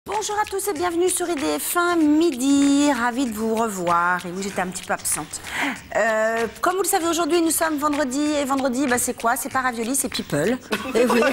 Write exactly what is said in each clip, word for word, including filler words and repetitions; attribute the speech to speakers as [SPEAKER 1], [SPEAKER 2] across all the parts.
[SPEAKER 1] Bonjour à tous et bienvenue sur I D F un midi, ravie de vous revoir. Et oui, j'étais un petit peu absente. Euh, comme vous le savez, aujourd'hui, nous sommes vendredi. Et vendredi, bah, c'est quoi? C'est pas ravioli, c'est people. Et oui.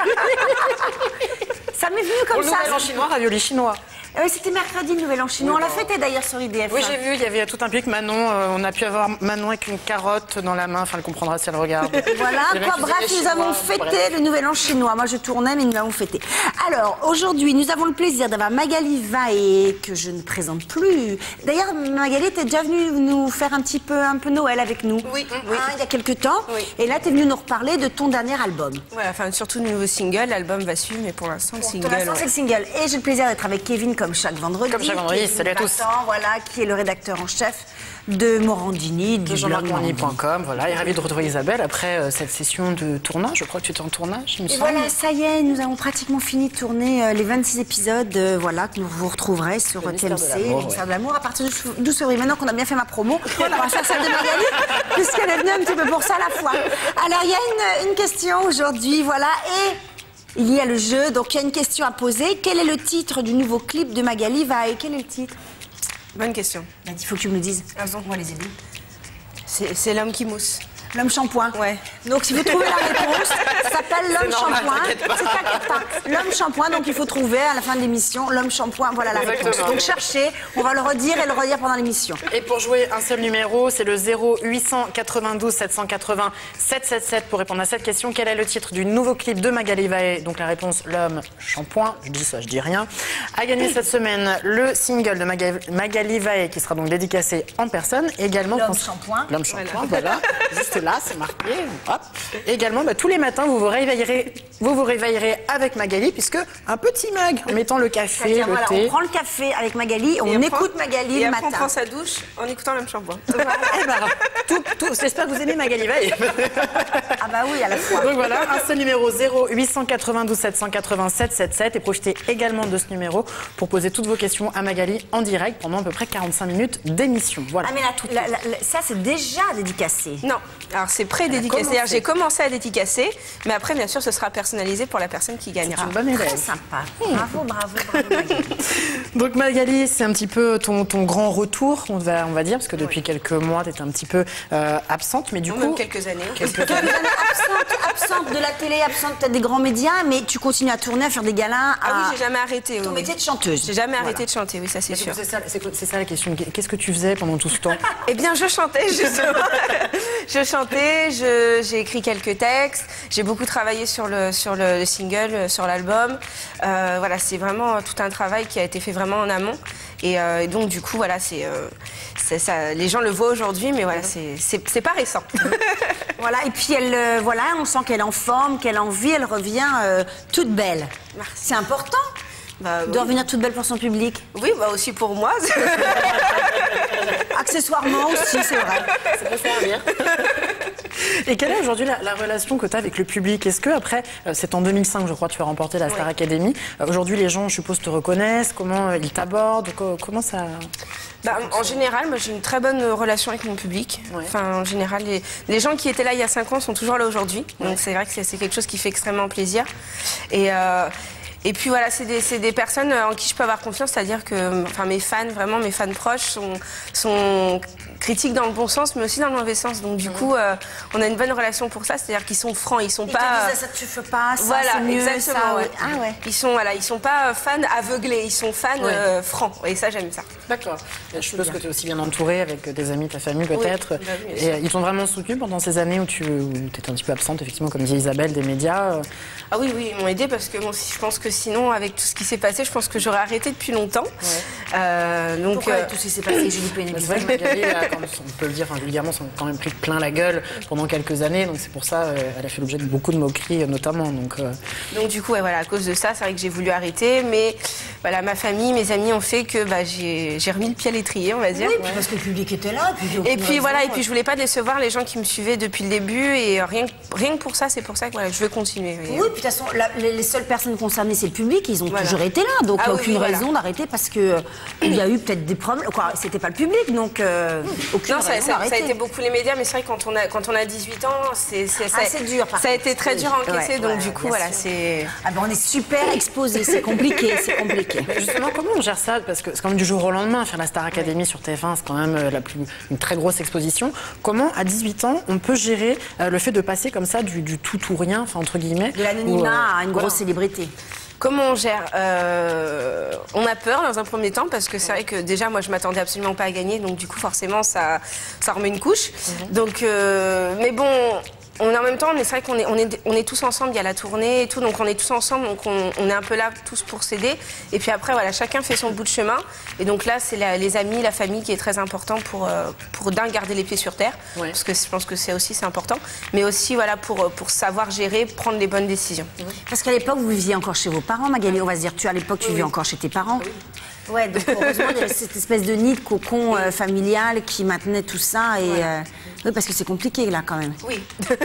[SPEAKER 1] Ça m'est venu comme ça.
[SPEAKER 2] Nouvel an chinois, ravioli chinois.
[SPEAKER 1] Euh, C'était mercredi, le nouvel an chinois.
[SPEAKER 2] Oui,
[SPEAKER 1] on l'a
[SPEAKER 2] bon.
[SPEAKER 1] fêté d'ailleurs sur I D F un.
[SPEAKER 2] Oui, j'ai vu, il y avait tout un public. Manon, euh, on a pu avoir Manon avec une carotte dans la main. Enfin, elle comprendra si elle regarde.
[SPEAKER 1] Voilà, quoi, bref, nous avons fêté le nouvel an chinois. Moi, je tournais, mais nous l'avons fêté. Alors, aujourd'hui, nous avons le plaisir d'avoir Magali Vaé, que je ne présente plus. D'ailleurs, Magali, était déjà venue nous faire un petit peu, un peu Noël avec nous.
[SPEAKER 3] Oui,
[SPEAKER 1] Hein,
[SPEAKER 3] oui.
[SPEAKER 1] il y a quelques temps.
[SPEAKER 3] Oui.
[SPEAKER 1] Et là, tu es venue nous reparler de ton dernier album.
[SPEAKER 3] Voilà, enfin surtout le nouveau single, l'album va suivre, mais pour l'instant le
[SPEAKER 1] Pour
[SPEAKER 3] single.
[SPEAKER 1] l'instant, c'est le single. Et j'ai le plaisir d'être avec Kevin comme chaque vendredi.
[SPEAKER 2] Comme chaque vendredi,
[SPEAKER 1] Kevin
[SPEAKER 2] salut à tous.
[SPEAKER 1] Battant, voilà, qui est le rédacteur en chef de Morandini, du
[SPEAKER 2] de jean marc
[SPEAKER 1] blog
[SPEAKER 2] morny
[SPEAKER 1] Morandini.
[SPEAKER 2] point com, voilà, et ravi de retrouver Isabelle après euh, cette session de tournage. Je crois que tu étais en tournage, il me
[SPEAKER 1] Et
[SPEAKER 2] semble.
[SPEAKER 1] voilà, ça y est, nous avons pratiquement fini de tourner euh, les vingt-six épisodes, euh, voilà, que vous retrouverez sur
[SPEAKER 2] Le
[SPEAKER 1] T M
[SPEAKER 2] mystère
[SPEAKER 1] C,
[SPEAKER 2] de l'amour,
[SPEAKER 1] le mystère
[SPEAKER 2] ouais.
[SPEAKER 1] de l'amour, à partir du douze février. Maintenant qu'on a bien fait ma promo, on va faire celle de Magali, puisqu'elle est venue un petit peu pour ça à la fois. Alors, il y a une, une question aujourd'hui, voilà, et il y a le jeu, donc il y a une question à poser. Quel est le titre du nouveau clip de Magali Vaé? Quel est le titre?
[SPEAKER 3] Bonne question.
[SPEAKER 1] Ben, il faut que tu me le dises.
[SPEAKER 3] Ah bon?
[SPEAKER 1] On va les aider.
[SPEAKER 3] C'est c'est l'homme qui mousse.
[SPEAKER 1] L'homme shampoing.
[SPEAKER 3] Ouais.
[SPEAKER 1] Donc si vous trouvez la réponse, ça s'appelle l'homme
[SPEAKER 2] normal,
[SPEAKER 1] shampoing.
[SPEAKER 2] t'inquiète pas.
[SPEAKER 1] C'est t'inquiète pas. L'homme shampoing, donc il faut trouver à la fin de l'émission l'homme shampoing. Voilà la réponse.
[SPEAKER 2] Exactement.
[SPEAKER 1] Donc cherchez, on va le redire et le redire pendant l'émission.
[SPEAKER 2] Et pour jouer un seul numéro, c'est le zéro huit cent quatre-vingt-douze sept cent quatre-vingts sept cent soixante-dix-sept pour répondre à cette question. Quel est le titre du nouveau clip de Magali Vaé? Donc la réponse, l'homme shampoing. Je dis ça, je dis rien. A gagné cette semaine le single de Maga- Magali Vaé qui sera donc dédicacé en personne. Également,
[SPEAKER 1] L'homme
[SPEAKER 2] cons-
[SPEAKER 1] shampoing.
[SPEAKER 2] L'homme shampoing, voilà. Juste là, c'est marqué. Hop. Également, bah, tous les matins, vous vous réveillerez, vous vous réveillerez avec Magali, puisque un petit mag en mettant le café,
[SPEAKER 1] C'est-à-dire,
[SPEAKER 2] le
[SPEAKER 1] voilà,
[SPEAKER 2] thé.
[SPEAKER 1] on prend le café avec Magali, on
[SPEAKER 3] Et
[SPEAKER 1] écoute
[SPEAKER 3] prend-
[SPEAKER 1] Magali
[SPEAKER 3] et
[SPEAKER 1] le
[SPEAKER 3] après, on
[SPEAKER 1] matin.
[SPEAKER 3] prend sa douche en écoutant l'homme shampoing.
[SPEAKER 2] Eh ben, tout, tout, j'espère que vous aimez Magali Vaé.
[SPEAKER 1] Ah bah oui, à la fois.
[SPEAKER 2] Donc voilà, un seul numéro zéro huit cent quatre-vingt-douze sept cent quatre-vingts sept cent soixante-dix-sept et profitez également de ce numéro pour poser toutes vos questions à Magali en direct pendant à peu près quarante-cinq minutes d'émission. Voilà.
[SPEAKER 1] Ah mais là, tout- la- la- la- ça c'est déjà dédicacé.
[SPEAKER 3] Non, alors c'est pré-dédicacé.
[SPEAKER 1] commencé.
[SPEAKER 3] C'est-à-dire, j'ai commencé à dédicacer, mais après, bien sûr, ce sera personnalisé pour la personne qui gagnera.
[SPEAKER 2] Une bonne élève.
[SPEAKER 1] Très sympa. Bravo, bravo, bravo Magali.
[SPEAKER 2] Donc Magali, c'est un petit peu ton, ton grand retour, on va, on va dire, parce que depuis quelques mois, tu étais un petit peu euh, absente, mais du
[SPEAKER 3] Ou
[SPEAKER 2] coup...
[SPEAKER 3] même quelques années.
[SPEAKER 2] quelques
[SPEAKER 1] Tu es absente, absente de la télé, absente peut-être des grands médias, mais tu continues à tourner, à faire des galins.
[SPEAKER 3] Ah oui,
[SPEAKER 1] à-
[SPEAKER 3] j'ai jamais arrêté.
[SPEAKER 1] Ton
[SPEAKER 3] oui,
[SPEAKER 1] métier
[SPEAKER 3] oui.
[SPEAKER 1] de chanteuse.
[SPEAKER 3] J'ai jamais
[SPEAKER 1] Voilà.
[SPEAKER 3] arrêté de chanter, oui, ça c'est sûr.
[SPEAKER 2] C'est ça, c'est- c'est ça la question. Qu'est-ce que tu faisais pendant tout ce temps?
[SPEAKER 3] Eh bien, je chantais, justement. je chantais, je- j'ai écrit quelques textes, j'ai beaucoup travaillé sur le, sur le, le single, euh, sur l'album. Euh, voilà, c'est vraiment euh, tout un travail qui a été fait vraiment en amont. Et, euh, et donc, du coup, voilà, c'est, euh, c'est ça. Les gens le voient aujourd'hui, mais voilà, c'est, c'est, c'est pas récent.
[SPEAKER 1] Voilà, et puis elle, euh, voilà, on sent qu'elle est en forme, qu'elle a envie, elle revient euh, toute belle.
[SPEAKER 3] Merci.
[SPEAKER 1] C'est important
[SPEAKER 3] Bah,
[SPEAKER 1] de
[SPEAKER 3] oui.
[SPEAKER 1] revenir toute belle pour son public.
[SPEAKER 3] Oui, bah aussi pour moi.
[SPEAKER 1] Accessoirement aussi, c'est vrai.
[SPEAKER 2] Ça peut faire bien. Et quelle est aujourd'hui la, la relation que tu as avec le public? Est-ce que après, euh, c'est en deux mille cinq, je crois, tu as remporté la Star
[SPEAKER 3] Ouais.
[SPEAKER 2] Academy. Euh, aujourd'hui, les gens, je suppose, te reconnaissent. Comment euh, ils t'abordent? Co- Comment ça?
[SPEAKER 3] Bah, en général, moi j'ai une très bonne relation avec mon public.
[SPEAKER 2] Ouais.
[SPEAKER 3] Enfin, en général, les, les gens qui étaient là il y a cinq ans sont toujours là aujourd'hui. Donc c'est vrai que c'est c'est quelque chose qui fait extrêmement plaisir. Et, euh, et puis voilà, c'est des, c'est des personnes en qui je peux avoir confiance, c'est-à-dire que enfin, mes fans, vraiment mes fans proches, sont, sont critiques dans le bon sens, mais aussi dans le mauvais sens. Donc du coup, euh, on a une bonne relation pour ça, c'est-à-dire qu'ils sont francs, ils sont
[SPEAKER 1] Ils
[SPEAKER 3] pas.
[SPEAKER 1] te disaient, ça tu fais pas, ça
[SPEAKER 3] Voilà,
[SPEAKER 1] c'est mieux,
[SPEAKER 3] exactement.
[SPEAKER 1] ça.
[SPEAKER 3] ouais.
[SPEAKER 1] oui. Ah ouais.
[SPEAKER 3] Ils sont voilà, ils sont pas fans aveuglés, ils sont fans
[SPEAKER 2] Ouais.
[SPEAKER 3] euh, francs. Et ça, j'aime ça.
[SPEAKER 2] D'accord. Je suppose que tu es aussi bien entourée avec des amis, ta famille peut-être.
[SPEAKER 3] bah oui, bien
[SPEAKER 2] Et
[SPEAKER 3] sûr.
[SPEAKER 2] euh, ils t'ont vraiment soutenu pendant ces années où tu étais un petit peu absente, effectivement, comme disait Isabelle, des médias. euh.
[SPEAKER 3] Ah oui, oui, ils m'ont aidé parce que bon, si- je pense que sinon, avec tout ce qui s'est passé, je pense que j'aurais arrêté depuis longtemps. Euh, donc,
[SPEAKER 1] Pourquoi
[SPEAKER 3] euh,
[SPEAKER 1] avec tout ce qui s'est passé, Julie
[SPEAKER 2] Mais
[SPEAKER 1] Pénélope?
[SPEAKER 2] c'est vrai que Magali, euh, comme on peut le dire enfin, vulgairement, s'en est quand même pris plein la gueule pendant quelques années. Donc c'est pour ça euh, elle a fait l'objet de beaucoup de moqueries, euh, notamment. Donc, euh,
[SPEAKER 3] donc du coup, ouais, voilà, à cause de ça, c'est vrai que j'ai voulu arrêter, mais voilà, ma famille, mes amis ont fait que bah, j'ai j'ai remis le pied à l'étrier, on va dire.
[SPEAKER 1] Oui, puis parce que le public était là. Puis il y a
[SPEAKER 3] Et
[SPEAKER 1] aucune
[SPEAKER 3] puis
[SPEAKER 1] raison,
[SPEAKER 3] voilà, et
[SPEAKER 1] euh.
[SPEAKER 3] puis je voulais pas décevoir les gens qui me suivaient depuis le début, et rien, que- rien que pour ça, c'est pour ça que voilà, je veux continuer. Et,
[SPEAKER 1] Oui, puis de toute façon, la- les, les seules personnes concernées, c'est le public. Ils ont
[SPEAKER 3] Voilà.
[SPEAKER 1] toujours été là. Donc, il
[SPEAKER 3] Ah
[SPEAKER 1] n'y a
[SPEAKER 3] oui,
[SPEAKER 1] aucune
[SPEAKER 3] oui, voilà.
[SPEAKER 1] raison d'arrêter parce que euh, il y a eu peut-être des problèmes. Quoi, c'était pas le public, donc euh, aucune
[SPEAKER 3] Non, ça,
[SPEAKER 1] raison
[SPEAKER 3] ça- ça a
[SPEAKER 1] d'arrêter.
[SPEAKER 3] été beaucoup les médias, mais c'est vrai que quand on a, quand on a dix-huit ans, c'est c'est- ça,
[SPEAKER 1] Ah, c'est dur, par
[SPEAKER 3] ça a
[SPEAKER 1] contre.
[SPEAKER 3] été très dur à encaisser,
[SPEAKER 1] Ouais,
[SPEAKER 3] donc
[SPEAKER 1] ouais,
[SPEAKER 3] du coup,
[SPEAKER 1] bien
[SPEAKER 3] voilà,
[SPEAKER 1] sûr.
[SPEAKER 3] c'est...
[SPEAKER 1] Ah ben, on est super exposés, c'est compliqué, c'est compliqué. compliqué.
[SPEAKER 2] Justement, comment on gère ça? Parce que c'est quand même du jour au lendemain, faire la Star Academy sur T F un, c'est quand même euh, la plus, une très grosse exposition. Comment, à dix-huit ans, on peut gérer euh, le fait de passer comme ça du, du tout ou rien, enfin entre guillemets,
[SPEAKER 1] De l'anonymat
[SPEAKER 2] euh,
[SPEAKER 1] à une
[SPEAKER 2] voilà.
[SPEAKER 1] grosse célébrité.
[SPEAKER 3] Comment on gère euh, On a peur dans un premier temps parce que c'est vrai que déjà moi je m'attendais absolument pas à gagner, donc du coup forcément ça, ça remet une couche. Mm-hmm. Donc, euh, mais bon, on est en même temps, c'est vrai qu'on est, on est, on est tous ensemble, il y a la tournée et tout, donc on est tous ensemble, donc on, on est un peu là tous pour s'aider. Et puis après voilà, chacun fait son bout de chemin. Et donc là c'est la, les amis, la famille qui est très important pour, euh, pour d'un garder les pieds sur terre, ouais. Parce que je pense que c'est aussi c'est important, mais aussi voilà pour, pour savoir gérer, prendre les bonnes décisions.
[SPEAKER 1] Parce qu'à l'époque vous viviez encore chez vos parents, Magali, on va se dire, tu à l'époque tu oui. vivais encore chez tes parents. Oui. Ouais, donc heureusement, il y avait cette espèce de nid de cocon euh, familial qui maintenait tout ça. Et, ouais. euh, oui, parce que c'est compliqué, là, quand même.
[SPEAKER 3] Oui.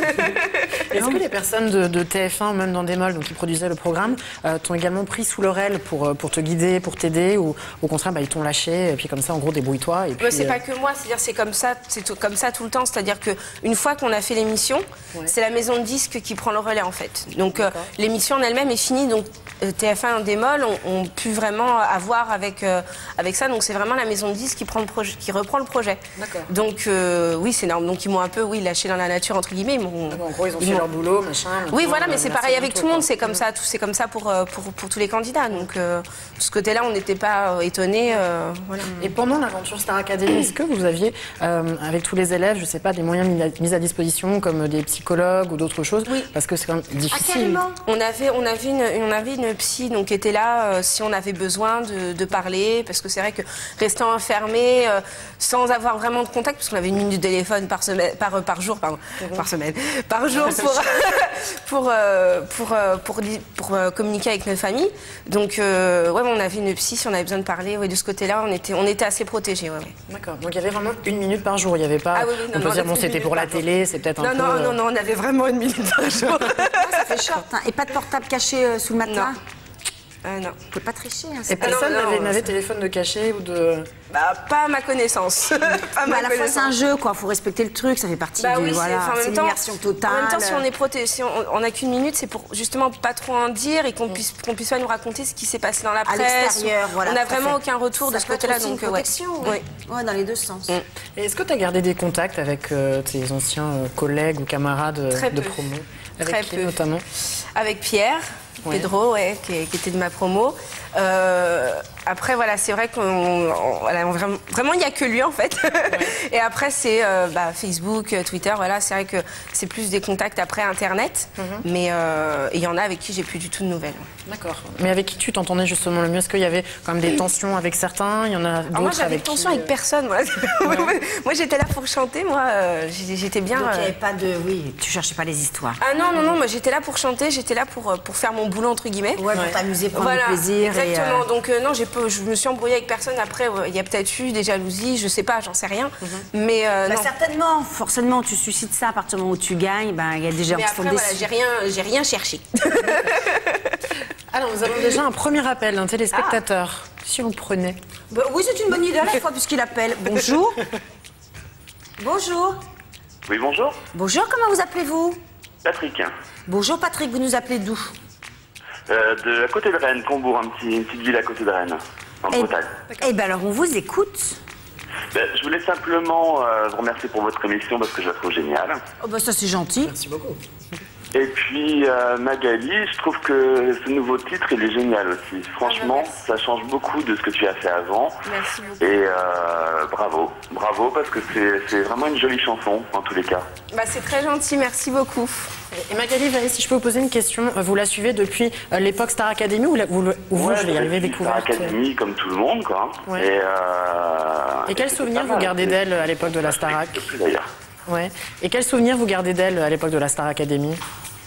[SPEAKER 2] Est-ce que les personnes de, de T F un, même dans Démol, donc qui produisaient le programme, euh, t'ont également pris sous leur aile pour, pour te guider, pour t'aider, ou au contraire, bah, ils t'ont lâché, et puis comme ça, en gros, débrouille-toi.
[SPEAKER 3] Ouais, c'est euh... pas que moi, c'est-à-dire c'est comme ça, c'est comme ça tout le temps. C'est-à-dire qu'une fois qu'on a fait l'émission, ouais. c'est la maison de disques qui prend le relais, en fait. Donc euh, l'émission en elle-même est finie, donc euh, T F un, Démol, on, on pu vraiment avoir avec Euh, avec ça, donc c'est vraiment la maison de disques qui, prend le projet, qui reprend le projet. Donc euh, oui, c'est énorme. Donc ils m'ont un peu, oui, lâché dans la nature entre guillemets. Ils
[SPEAKER 2] en gros, ils ont fait leur boulot, machin.
[SPEAKER 3] Oui, voilà, mais c'est pareil avec tout le monde. C'est comme ça, c'est comme ça pour, pour pour tous les candidats. Donc euh, de ce côté-là, on n'était pas euh, étonnés. Euh, voilà.
[SPEAKER 2] Et pendant l'aventure Star Academy, est-ce que vous aviez, euh, avec tous les élèves, je sais pas, des moyens mis à, mis à disposition, comme des psychologues ou d'autres choses? Oui. Parce que c'est quand même difficile.
[SPEAKER 3] Ah, on avait, on avait une, on avait une psy, donc qui était là euh, si on avait besoin de, de parler, parce que c'est vrai que restant enfermé, euh, sans avoir vraiment de contact, parce qu'on avait une minute de téléphone par semaine, par, par jour, pardon, mmh. par semaine, par jour pour pour, euh, pour, euh, pour, pour, pour euh, communiquer avec notre famille. Donc euh, ouais, on avait une psy si on avait besoin de parler. Ouais, de ce côté-là, on était, on était assez protégés. Ouais, ouais.
[SPEAKER 2] D'accord. Donc il y avait vraiment une minute par jour. Il y avait pas.
[SPEAKER 3] Ah, oui, oui, non,
[SPEAKER 2] on peut
[SPEAKER 3] non,
[SPEAKER 2] dire bon, c'était pour la télé, c'est peut-être un
[SPEAKER 3] non,
[SPEAKER 2] peu.
[SPEAKER 3] Non, non, non, on avait vraiment une minute par jour.
[SPEAKER 1] Ah, ça fait short. Hein. Et pas de portable caché euh, sous le matelas?
[SPEAKER 3] Non. Ah non.
[SPEAKER 1] Vous pouvez pas tricher. Hein,
[SPEAKER 2] et personne n'avait téléphone de cachet ou de...
[SPEAKER 3] Bah, pas à ma connaissance. pas
[SPEAKER 1] à ma à la fois, c'est un jeu, quoi. Faut respecter le truc, ça fait partie
[SPEAKER 3] bah,
[SPEAKER 1] du...
[SPEAKER 3] Oui,
[SPEAKER 1] voilà,
[SPEAKER 3] c'est
[SPEAKER 1] l'immersion totale.
[SPEAKER 3] En même temps, si on est protégé, si on n'a qu'une minute, c'est pour justement pas trop en dire et qu'on puisse, qu'on puisse pas nous raconter ce qui s'est passé dans la presse.
[SPEAKER 1] À l'extérieur, voilà.
[SPEAKER 3] On n'a vraiment fait. aucun retour
[SPEAKER 1] ça
[SPEAKER 3] de ce côté-là.
[SPEAKER 1] Donc, une protection, ouais. Oui. Oui. Ouais, dans les deux sens.
[SPEAKER 2] Mm. Est-ce que tu as gardé des contacts avec euh, tes anciens euh, collègues ou camarades
[SPEAKER 3] Très
[SPEAKER 2] de
[SPEAKER 3] peu.
[SPEAKER 2] promo? Avec
[SPEAKER 3] Très
[SPEAKER 2] qui,
[SPEAKER 3] peu.
[SPEAKER 2] notamment?
[SPEAKER 3] Avec Pierre. Ouais. Pedro, ouais, qui, qui était de ma promo. Euh, après, voilà, c'est vrai qu'on voilà, vraiment, vraiment, il n'y a que lui, en fait. Ouais. Et après, c'est euh, bah, Facebook, Twitter, voilà, c'est vrai que c'est plus des contacts après Internet. Mm-hmm. Mais il euh, y en a avec qui j'ai plus du tout de nouvelles.
[SPEAKER 2] D'accord. Mais avec qui tu t'entendais justement le mieux? Est-ce qu'il y avait quand même des tensions avec certains? Il y en a d'autres?
[SPEAKER 3] Moi, j'avais des tensions qui... avec personne. Moi, ouais. moi j'étais là pour chanter, moi, euh, j'étais bien...
[SPEAKER 1] Donc, il n'y avait pas de... Oui, tu cherchais pas les histoires.
[SPEAKER 3] Ah non, non, non, moi, j'étais là pour chanter, j'étais là pour, pour faire mon boulot, entre guillemets.
[SPEAKER 1] Ouais, pour t'amuser, prendre voilà, du plaisir.
[SPEAKER 3] Exactement.
[SPEAKER 1] Et euh...
[SPEAKER 3] Donc, euh, non, je me suis embrouillée avec personne. Après, il ouais, y a peut-être eu des jalousies, je sais pas, j'en sais rien. Mm-hmm. Mais euh,
[SPEAKER 1] bah,
[SPEAKER 3] non.
[SPEAKER 1] Certainement, forcément, tu suscites ça à partir du moment où tu gagnes. Il bah, y a des gens
[SPEAKER 3] mais
[SPEAKER 1] qui
[SPEAKER 3] après,
[SPEAKER 1] font
[SPEAKER 3] voilà,
[SPEAKER 1] des...
[SPEAKER 3] j'ai rien, j'ai rien cherché.
[SPEAKER 2] Alors, nous avons déjà un premier appel d'un téléspectateur. Ah. Si on le prenait.
[SPEAKER 1] Bah, oui, c'est une bonne idée à la fois, puisqu'il appelle. Bonjour. Bonjour.
[SPEAKER 4] Oui, bonjour.
[SPEAKER 1] Bonjour, comment vous appelez-vous?
[SPEAKER 4] Patrick.
[SPEAKER 1] Bonjour, Patrick, vous nous appelez d'où?
[SPEAKER 4] euh, De à côté de Rennes, Combourg, un petit, une petite ville à côté de Rennes, en
[SPEAKER 1] et,
[SPEAKER 4] Bretagne.
[SPEAKER 1] Eh bien, alors, on vous écoute.
[SPEAKER 4] Ben, je voulais simplement euh, vous remercier pour votre émission parce que je la trouve géniale.
[SPEAKER 1] Oh, bah, ça, c'est gentil.
[SPEAKER 2] Merci beaucoup.
[SPEAKER 4] Et puis, euh, Magali, je trouve que ce nouveau titre, il est génial aussi. Franchement, ah, ça change beaucoup de ce que tu as fait avant.
[SPEAKER 3] Merci beaucoup.
[SPEAKER 4] Et euh, bravo, bravo, parce que c'est vraiment une jolie chanson, en tous les cas.
[SPEAKER 3] Bah, c'est très gentil, merci beaucoup.
[SPEAKER 2] Et Magali, si je peux vous poser une question, vous la suivez depuis l'époque Star Academy ou, la, ou, ou vous,
[SPEAKER 4] ouais,
[SPEAKER 2] je vais y arriver, découverte
[SPEAKER 4] Star Academy, comme tout le monde, quoi.
[SPEAKER 2] Ouais.
[SPEAKER 4] Et, euh,
[SPEAKER 2] et quel souvenir vous gardez d'elle à l'époque de la Starac?
[SPEAKER 4] D'ailleurs.
[SPEAKER 2] Ouais. Et quel souvenir vous gardez d'elle à l'époque de la Star Academy?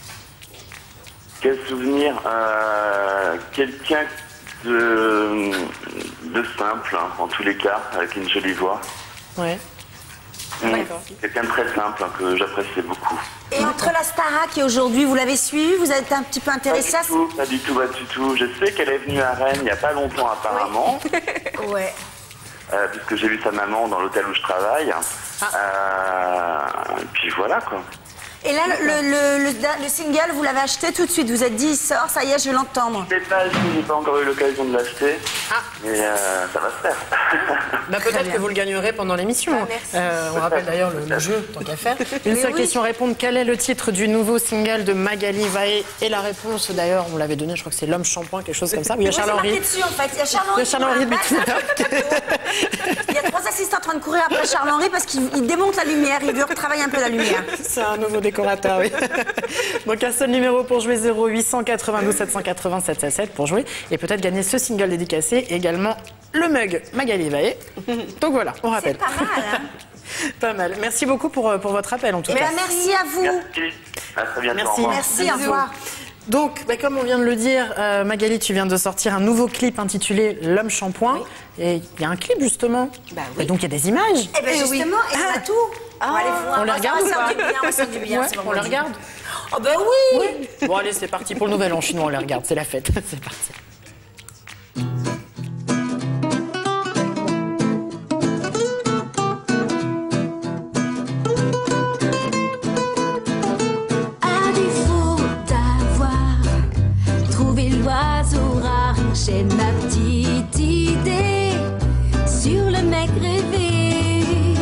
[SPEAKER 4] Quel souvenir euh, Quelqu'un de, de simple, hein, en tous les cas, avec une jolie voix.
[SPEAKER 2] Ouais.
[SPEAKER 4] Mmh. Quelqu'un de très simple, hein, que j'appréciais beaucoup.
[SPEAKER 1] Et entre la Starac et aujourd'hui, vous l'avez suivi? Vous avez été un petit peu intéressé à ça?
[SPEAKER 4] Pas du tout, pas du tout. Je sais qu'elle est venue à Rennes il n'y a pas longtemps apparemment.
[SPEAKER 1] Oui. Ouais.
[SPEAKER 4] Euh, puisque j'ai vu sa maman dans l'hôtel où je travaille. Ah. Euh, et puis voilà, quoi.
[SPEAKER 1] Et là, le, le, le, le single, vous l'avez acheté tout de suite. Vous êtes dit, il sort, ça y est, je vais l'entendre.
[SPEAKER 4] Je sais pas, je n'ai pas encore eu l'occasion de l'acheter.
[SPEAKER 2] Ah.
[SPEAKER 4] Mais euh, ça va se faire.
[SPEAKER 2] Bah, peut-être que vous le gagnerez pendant l'émission.
[SPEAKER 3] Ah, merci.
[SPEAKER 2] Euh, on rappelle d'ailleurs le, le jeu, tant qu'à faire. Une
[SPEAKER 1] Mais
[SPEAKER 2] seule
[SPEAKER 1] oui.
[SPEAKER 2] question, répondre. Quel est le titre du nouveau single de Magali Vaé? Et la réponse, d'ailleurs, on l'avait donné, je crois que c'est L'homme shampoing, quelque chose comme ça. Oui, il y a
[SPEAKER 1] Moi, c'est
[SPEAKER 2] Charles-Henri.
[SPEAKER 1] marqué dessus, en fait. Il y a Charles-Henri.
[SPEAKER 2] Il y a Charles-Henri de
[SPEAKER 1] Il y a trois assistants en train de courir après Charles-Henri parce qu'il il démonte la lumière. Il veut retravailler un peu la lumière.
[SPEAKER 2] C'est un nouveau décorateur, oui. Donc un seul numéro pour jouer, zéro huit cent quatre-vingt-douze sept cent quatre-vingts sept cent sept pour jouer. Et peut-être gagner ce single dédicacé, également le mug Magali Vaé. Donc voilà, on
[SPEAKER 1] C'est
[SPEAKER 2] rappelle.
[SPEAKER 1] pas mal, hein?
[SPEAKER 2] Pas mal. Merci beaucoup pour, pour votre appel en tout
[SPEAKER 1] Eh
[SPEAKER 2] cas.
[SPEAKER 1] bien, merci à vous.
[SPEAKER 4] Merci. À très bientôt.
[SPEAKER 2] Merci.
[SPEAKER 4] Au revoir.
[SPEAKER 1] Merci, au revoir.
[SPEAKER 2] Donc, bah, comme on vient de le dire, euh, Magali, tu viens de sortir un nouveau clip intitulé L'homme shampoing. Et il y a un clip justement.
[SPEAKER 3] Bah oui.
[SPEAKER 2] Et donc il y a des images.
[SPEAKER 1] Eh bien, justement, et on a tout. On va aller voir.
[SPEAKER 2] On les regarde ou
[SPEAKER 1] ça
[SPEAKER 2] pas
[SPEAKER 1] sent du bien, on sent du bien.
[SPEAKER 2] Ouais,
[SPEAKER 1] c'est
[SPEAKER 2] on
[SPEAKER 1] vendredi.
[SPEAKER 2] les regarde.
[SPEAKER 1] Oh ben oui.
[SPEAKER 2] Bon allez, c'est parti pour le nouvel an chinois, on les regarde, c'est la fête. C'est parti.
[SPEAKER 5] À défaut d'avoir trouvé l'oiseau rare, j'ai ma petite idée sur le mec rêvé.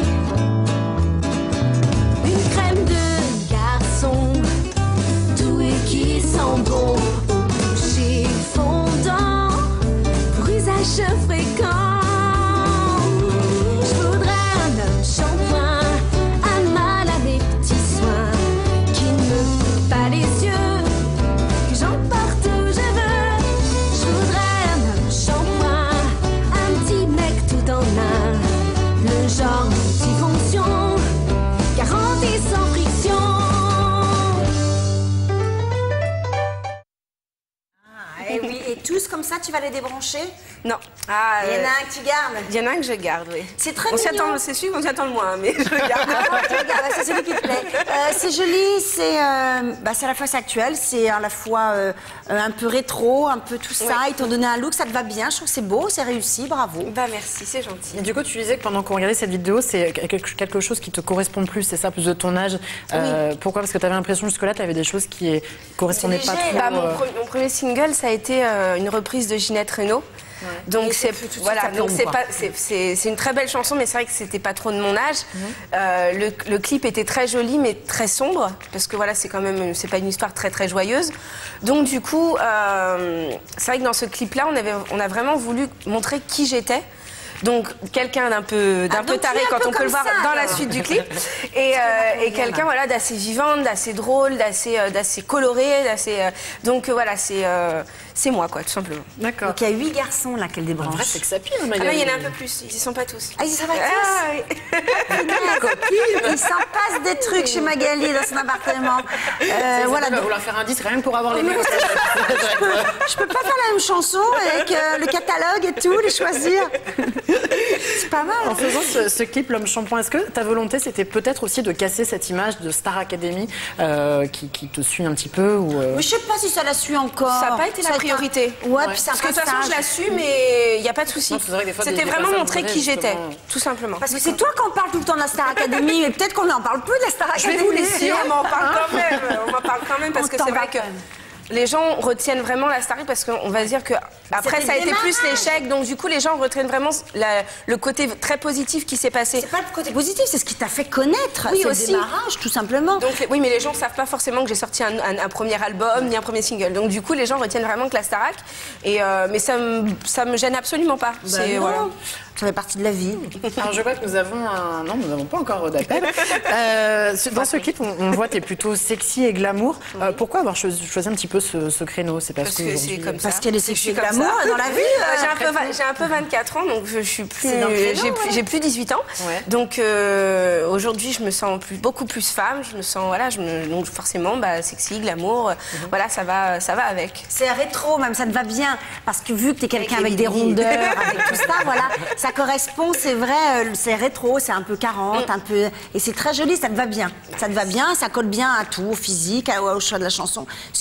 [SPEAKER 5] Une crème de garçon, tout et qui sent bon, au toucher fondant, pour usage fréquent. Je voudrais un homme shampoing, un mal à mes petits soins, qui ne me coûte pas les yeux, que j'emporte où je veux. Je voudrais un homme shampoing, un petit mec tout en un, le genre multifonction, garantie sans friction.
[SPEAKER 1] Et oui, et tous comme ça, tu vas les débrancher?
[SPEAKER 3] Non. Ah,
[SPEAKER 1] Il y en
[SPEAKER 3] euh,
[SPEAKER 1] a un que tu gardes.
[SPEAKER 3] il y en a un que je garde, oui.
[SPEAKER 1] C'est très
[SPEAKER 3] On s'y
[SPEAKER 1] mignon.
[SPEAKER 3] attend, c'est sûr qu'on s'y attend le moins, hein, mais je le garde.
[SPEAKER 1] Ah, tu regardes, c'est celui qui te plaît. Euh, c'est joli, c'est euh, bah, c'est à la fois c'est actuel, c'est à la fois euh, un peu rétro, un peu tout ça.
[SPEAKER 3] Ouais.
[SPEAKER 1] Ils t'ont donné un look, ça te va bien. Je trouve que c'est beau, c'est réussi, bravo.
[SPEAKER 3] Bah merci, c'est gentil.
[SPEAKER 2] Et du coup, tu disais que pendant qu'on regardait cette vidéo, c'est quelque quelque chose qui te correspond plus, c'est ça, plus de ton âge. Euh, Pourquoi? Parce que tu avais l'impression jusque-là, tu avais des choses qui ne correspondaient
[SPEAKER 1] C'est
[SPEAKER 2] pas
[SPEAKER 1] léger,
[SPEAKER 2] trop.
[SPEAKER 3] Bah, mon,
[SPEAKER 2] euh,
[SPEAKER 3] pre- mon premier single, ça a été euh, une reprise de Ginette Renault. Donc
[SPEAKER 1] Et
[SPEAKER 3] c'est
[SPEAKER 1] tout de suite,
[SPEAKER 3] voilà,
[SPEAKER 1] ça
[SPEAKER 3] donc
[SPEAKER 1] tombe,
[SPEAKER 3] c'est
[SPEAKER 1] quoi.
[SPEAKER 3] pas c'est- c'est c'est une très belle chanson, mais c'est vrai que c'était pas trop de mon âge. Euh, le, le clip était très joli, mais très sombre, parce que voilà, c'est quand même c'est pas une histoire très très joyeuse. Donc du coup, euh, c'est vrai que dans ce clip-là, on avait on a vraiment voulu montrer qui j'étais. Donc quelqu'un d'un peu d'un
[SPEAKER 1] Ah,
[SPEAKER 3] peu
[SPEAKER 1] donc
[SPEAKER 3] taré
[SPEAKER 1] tu es un
[SPEAKER 3] quand
[SPEAKER 1] peu
[SPEAKER 3] on peut le
[SPEAKER 1] comme
[SPEAKER 3] voir
[SPEAKER 1] ça,
[SPEAKER 3] dans la
[SPEAKER 1] alors.
[SPEAKER 3] suite du clip, et, euh, et quelqu'un voilà d'assez vivante, d'assez drôle, d'assez euh, d'assez coloré, d'assez euh, donc euh, voilà c'est euh, c'est moi quoi tout simplement.
[SPEAKER 2] D'accord.
[SPEAKER 1] Donc il y a huit garçons là qu'elle
[SPEAKER 2] En
[SPEAKER 1] débranche.
[SPEAKER 2] vrai, c'est que ça pile,
[SPEAKER 3] Ah non,
[SPEAKER 2] Magali.
[SPEAKER 3] il y en a un peu plus, ils y sont pas tous.
[SPEAKER 1] Ah, ils s'en passent
[SPEAKER 3] Ah, oui.
[SPEAKER 1] Il s'en passe des trucs chez Magali dans son appartement. Euh,
[SPEAKER 2] Voilà,
[SPEAKER 1] voilà.
[SPEAKER 2] va vouloir faire un disque rien que pour avoir les
[SPEAKER 1] Mais
[SPEAKER 2] mecs.
[SPEAKER 1] je, peux, je peux pas faire la même chanson avec euh, le catalogue et tout, les choisir. C'est pas mal.
[SPEAKER 2] En faisant ce, ce clip, L'homme shampoing, est-ce que ta volonté, c'était peut-être aussi de casser cette image de Star Academy euh, qui, qui te suit un petit peu ou euh,
[SPEAKER 1] Mais je sais pas si ça la suit encore.
[SPEAKER 3] Ça n'a pas été la
[SPEAKER 1] a
[SPEAKER 3] priorité.
[SPEAKER 1] Ouais, puis c'est un
[SPEAKER 3] Parce que de toute façon, je
[SPEAKER 1] passage.
[SPEAKER 3] l'assume mais il n'y a pas de souci.
[SPEAKER 2] Non, c'est vrai que des fois, des-
[SPEAKER 3] C'était
[SPEAKER 2] des
[SPEAKER 3] vraiment
[SPEAKER 2] passages
[SPEAKER 3] montrer
[SPEAKER 2] mauvais,
[SPEAKER 3] qui j'étais,
[SPEAKER 2] justement.
[SPEAKER 3] tout simplement.
[SPEAKER 1] Parce que c'est toi qu'on parle tout le temps de la Star Academy, mais peut-être qu'on n'en parle plus de la Star
[SPEAKER 3] Je
[SPEAKER 1] Academy.
[SPEAKER 3] vais vous laisser, on m'en parle quand même. On m'en parle quand même parce
[SPEAKER 1] On
[SPEAKER 3] que
[SPEAKER 1] t'en
[SPEAKER 3] c'est vrai
[SPEAKER 1] va
[SPEAKER 3] que
[SPEAKER 1] quand même.
[SPEAKER 3] les gens retiennent vraiment la Star parce qu'on va dire que après
[SPEAKER 1] C'était
[SPEAKER 3] ça a
[SPEAKER 1] le
[SPEAKER 3] été plus
[SPEAKER 1] démarrage.
[SPEAKER 3] l'échec, donc du coup les gens retiennent vraiment la- le côté très positif qui s'est passé.
[SPEAKER 1] C'est pas le côté positif, c'est ce qui t'a fait connaître.
[SPEAKER 3] Oui,
[SPEAKER 1] c'est
[SPEAKER 3] aussi.
[SPEAKER 1] le démarrage, tout simplement.
[SPEAKER 3] Donc les- oui, mais les gens savent pas forcément que j'ai sorti un, un- un premier album ni un premier single. Donc du coup, les gens retiennent vraiment que la Starac. Et euh, mais ça me ça me gêne absolument pas.
[SPEAKER 1] Bah
[SPEAKER 3] C'est
[SPEAKER 1] non,
[SPEAKER 3] voilà.
[SPEAKER 1] ça fait partie de la vie.
[SPEAKER 2] Alors je vois que nous avons un... Non, nous n'avons pas encore d'appel. Euh, ce- dans ce clip, on, on voit tu es plutôt sexy et glamour. Euh, pourquoi avoir cho- choisi un petit peu ce, ce créneau? C'est parce,
[SPEAKER 3] Parce que
[SPEAKER 2] qu'aujourd'hui,
[SPEAKER 3] c'est comme ça.
[SPEAKER 1] Parce qu'elle est
[SPEAKER 3] C'est que je
[SPEAKER 1] sexy
[SPEAKER 3] suis comme
[SPEAKER 1] glamour
[SPEAKER 3] ça.
[SPEAKER 1] dans la vie.
[SPEAKER 3] Euh,
[SPEAKER 1] euh,
[SPEAKER 3] j'ai un peu va- j'ai un peu vingt-quatre ans, donc je, je suis plus
[SPEAKER 1] C'est dans le créneau,
[SPEAKER 3] j'ai
[SPEAKER 1] ouais.
[SPEAKER 3] plus, j'ai plus dix-huit ans.
[SPEAKER 2] Ouais.
[SPEAKER 3] Donc euh, aujourd'hui, je me sens plus, beaucoup plus femme. Je me sens voilà, je me, donc forcément bah, sexy, glamour. Voilà, ça va ça va avec.
[SPEAKER 1] C'est rétro, même, ça te va bien. Parce que vu que t'es quelqu'un
[SPEAKER 3] Avec
[SPEAKER 1] avec,
[SPEAKER 3] les
[SPEAKER 1] des
[SPEAKER 3] bidis.
[SPEAKER 1] rondeurs, avec tout ça, voilà, ça correspond, c'est vrai, euh, c'est rétro, c'est un peu quarante, un peu. Et c'est très joli, ça te va bien. Ça te va bien, ça colle bien à tout, au physique, à- au choix de la chanson. C'est réussi,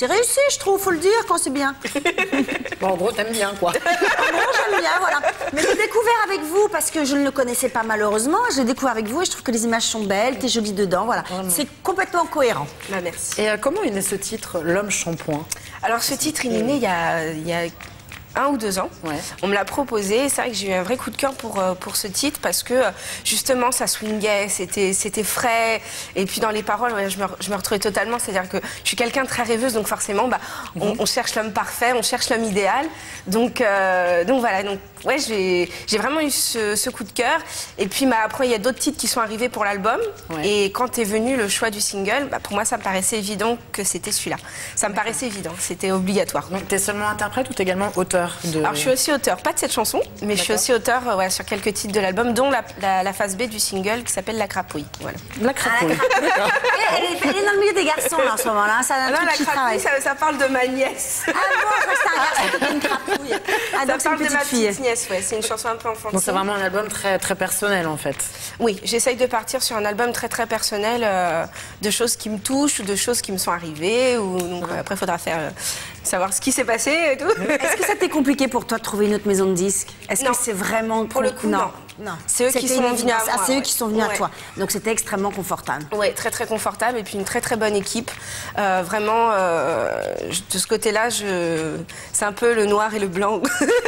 [SPEAKER 1] je trouve, faut le dire quand c'est bien.
[SPEAKER 2] Bon, en gros, t'aimes bien, quoi.
[SPEAKER 1] En gros, j'aime bien, voilà. Mais j'ai découvert avec vous, parce que je ne le connaissais pas malheureusement, j'ai découvert avec vous et je trouve que les images sont belles, t'es jolie dedans, voilà. C'est complètement cohérent.
[SPEAKER 3] Bah, merci.
[SPEAKER 2] Et euh, comment est né ce titre, L'homme shampoing?
[SPEAKER 3] Alors ce titre, il est né il y a, il y a un ou deux ans.
[SPEAKER 2] Ouais.
[SPEAKER 3] On me l'a proposé. C'est vrai que j'ai eu un vrai coup de cœur pour, euh, pour ce titre parce que justement ça swingait, c'était c'était frais. Et puis dans les paroles, ouais, je, me, je me retrouvais totalement. C'est-à-dire que je suis quelqu'un de très rêveuse, donc forcément, bah, on, on cherche l'homme parfait, on cherche l'homme idéal. Donc, euh, donc voilà. Donc ouais, j'ai j'ai vraiment eu ce, ce coup de cœur. Et puis bah, après, il y a d'autres titres qui sont arrivés pour l'album.
[SPEAKER 2] Ouais.
[SPEAKER 3] Et quand est venu le choix du single, bah, pour moi, ça me paraissait évident que c'était celui-là. Ça me paraissait évident, c'était obligatoire.
[SPEAKER 2] Donc, t'es seulement interprète ou t'es également auteur de...
[SPEAKER 3] Alors je suis aussi auteur, pas de cette chanson, mais je suis aussi auteur euh, ouais, sur quelques titres de l'album, dont la, la, la phase B du single qui s'appelle La Crapouille. Voilà.
[SPEAKER 2] La crapouille. D'accord.
[SPEAKER 1] Elle est, elle est dans le milieu des garçons là en ce moment-là, ça a un
[SPEAKER 3] Non,
[SPEAKER 1] truc
[SPEAKER 3] La
[SPEAKER 1] qui
[SPEAKER 3] Crapouille,
[SPEAKER 1] travaille.
[SPEAKER 3] ça, ça parle de ma nièce.
[SPEAKER 1] Ah bon, je crois que c'est un garçon qui a une crapouille. Ah
[SPEAKER 3] Ça
[SPEAKER 1] donc c'est une
[SPEAKER 3] parle de
[SPEAKER 1] petite
[SPEAKER 3] ma
[SPEAKER 1] fille.
[SPEAKER 3] petite nièce, ouais. C'est une chanson un peu enfantine.
[SPEAKER 2] Donc c'est vraiment un album très, très personnel, en fait.
[SPEAKER 3] Oui, j'essaye de partir sur un album très très personnel, euh, de choses qui me touchent, de choses qui me sont arrivées. Ou, donc, euh, après, il faudra faire, euh, savoir ce qui s'est passé et tout.
[SPEAKER 1] Est-ce que ça t'est compliqué pour toi de trouver une autre maison de disques? Est-ce
[SPEAKER 3] Non.
[SPEAKER 1] que c'est vraiment
[SPEAKER 3] Pour le coup, non.
[SPEAKER 1] Non.
[SPEAKER 3] C'est eux qui
[SPEAKER 1] C'était
[SPEAKER 3] sont
[SPEAKER 1] une
[SPEAKER 3] venus
[SPEAKER 1] évidence.
[SPEAKER 3] à moi,
[SPEAKER 1] Ah, c'est eux
[SPEAKER 3] ouais.
[SPEAKER 1] qui sont venus à
[SPEAKER 3] Ouais.
[SPEAKER 1] toi. Donc c'était extrêmement confortable.
[SPEAKER 3] Ouais, très très confortable et puis une très très bonne équipe. Euh, vraiment, euh, je- de ce côté-là, je... c'est un peu le noir et le blanc.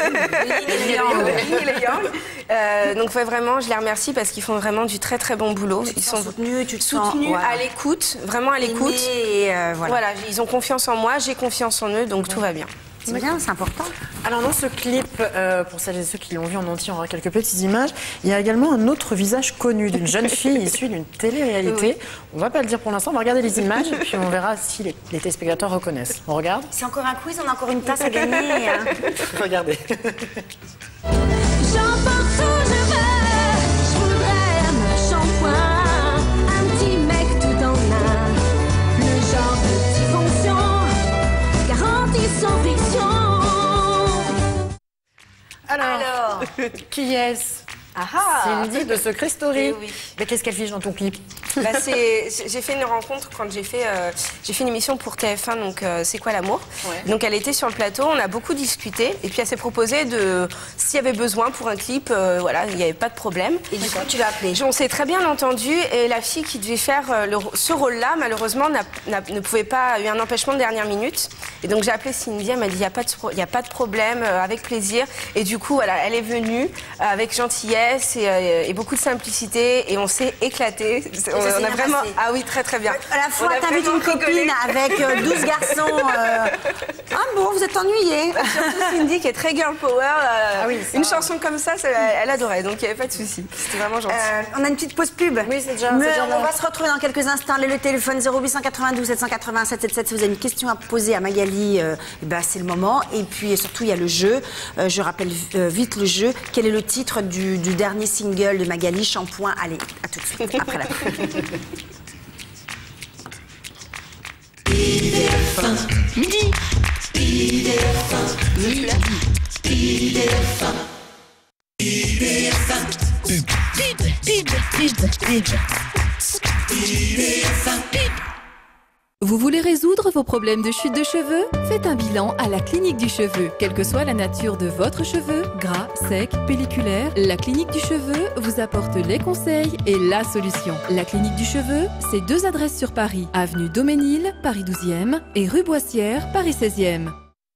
[SPEAKER 1] Le yin et le yang.
[SPEAKER 3] Le yin et le yang. Euh, donc ouais, vraiment, je les remercie parce qu'ils font vraiment du très très bon boulot.
[SPEAKER 1] Tu te
[SPEAKER 3] Ils
[SPEAKER 1] sens
[SPEAKER 3] sont
[SPEAKER 1] soutenu, tu te sens
[SPEAKER 3] soutenus,
[SPEAKER 1] voilà.
[SPEAKER 3] à l'écoute, vraiment à l'écoute.
[SPEAKER 1] Aimé et euh, voilà.
[SPEAKER 3] Voilà, ils ont confiance en moi, j'ai confiance en eux, donc tout va bien.
[SPEAKER 1] C'est bien, c'est important.
[SPEAKER 2] Alors dans ce clip, euh, pour celles et ceux qui l'ont vu en entier, on aura quelques petites images. Il y a également un autre visage connu d'une jeune fille issue d'une télé-réalité. On va pas le dire pour l'instant, on va regarder les images et puis on verra si les, les téléspectateurs reconnaissent. On regarde?
[SPEAKER 1] C'est encore un quiz, on a encore une tasse à gagner. hein.
[SPEAKER 2] Regardez.
[SPEAKER 5] J'emporte où je veux, je voudrais un shampoing, un petit mec tout en un, le genre de petite fonction, garantie sans friction.
[SPEAKER 2] Alors,
[SPEAKER 1] Alors,
[SPEAKER 2] qui est-ce?
[SPEAKER 3] Ah
[SPEAKER 2] Cindy de Secret Story.
[SPEAKER 3] Eh oui.
[SPEAKER 2] Mais qu'est-ce qu'elle fiche dans ton clip?
[SPEAKER 3] Bah, c'est- j'ai fait une rencontre quand j'ai fait, euh, j'ai fait une émission pour T F un, donc euh, C'est quoi l'amour?
[SPEAKER 2] Ouais.
[SPEAKER 3] Donc elle était sur le plateau, on a beaucoup discuté, et puis elle s'est proposée de, s'il y avait besoin pour un clip, euh, voilà, il n'y avait pas de problème.
[SPEAKER 1] et du coup, tu l'as appelé.
[SPEAKER 3] On s'est très bien entendu, et la fille qui devait faire euh, le- ce rôle-là, malheureusement, n'a- n'a- ne pouvait pas, a eu un empêchement de dernière minute. Et donc j'ai appelé Cindy, elle m'a dit il n'y a, pas de pro- il y a pas de problème, euh, avec plaisir. Et du coup, voilà, elle est venue euh, avec gentillesse et, euh, et beaucoup de simplicité, et on s'est éclaté.
[SPEAKER 1] ça s'est
[SPEAKER 3] On a
[SPEAKER 1] bien
[SPEAKER 3] vraiment,
[SPEAKER 1] passé.
[SPEAKER 3] ah oui, très très bien.
[SPEAKER 1] À la fois,
[SPEAKER 3] On a
[SPEAKER 1] t'invites
[SPEAKER 3] vraiment
[SPEAKER 1] une copine
[SPEAKER 3] rigolé.
[SPEAKER 1] avec euh, douze garçons. euh, Ah bon, vous êtes ennuyés.
[SPEAKER 3] Surtout Cindy qui est très girl power. euh,
[SPEAKER 2] Ah oui, ça-
[SPEAKER 3] une chanson comme ça, ça, elle adorait, donc il n'y avait pas de souci. C'était vraiment gentil.
[SPEAKER 1] Euh, on a une petite pause pub.
[SPEAKER 2] Oui, c'est déjà-
[SPEAKER 1] Mais
[SPEAKER 2] c'est déjà
[SPEAKER 1] on
[SPEAKER 2] là.
[SPEAKER 1] va se retrouver dans quelques instants. Allez, le téléphone zéro huit cent quatre-vingt-douze sept cent quatre-vingt-sept soixante-dix-sept. Si vous avez une question à poser à Magali, euh, eh ben, c'est le moment. Et puis surtout, il y a le jeu. Euh, je rappelle euh, vite le jeu. Quel est le titre du, du dernier single de Magali, Shampoing? Allez, à tout de suite, après la pub.
[SPEAKER 6] Midi.
[SPEAKER 7] Vous voulez résoudre vos problèmes de chute de cheveux? Faites un bilan à la Clinique du Cheveu. Quelle que soit la nature de votre cheveu, gras, sec, pelliculaire, la Clinique du Cheveu vous apporte les conseils et la solution. La Clinique du Cheveu, c'est deux adresses sur Paris. Avenue Daumesnil, Paris douzième et rue Boissière, Paris seizième.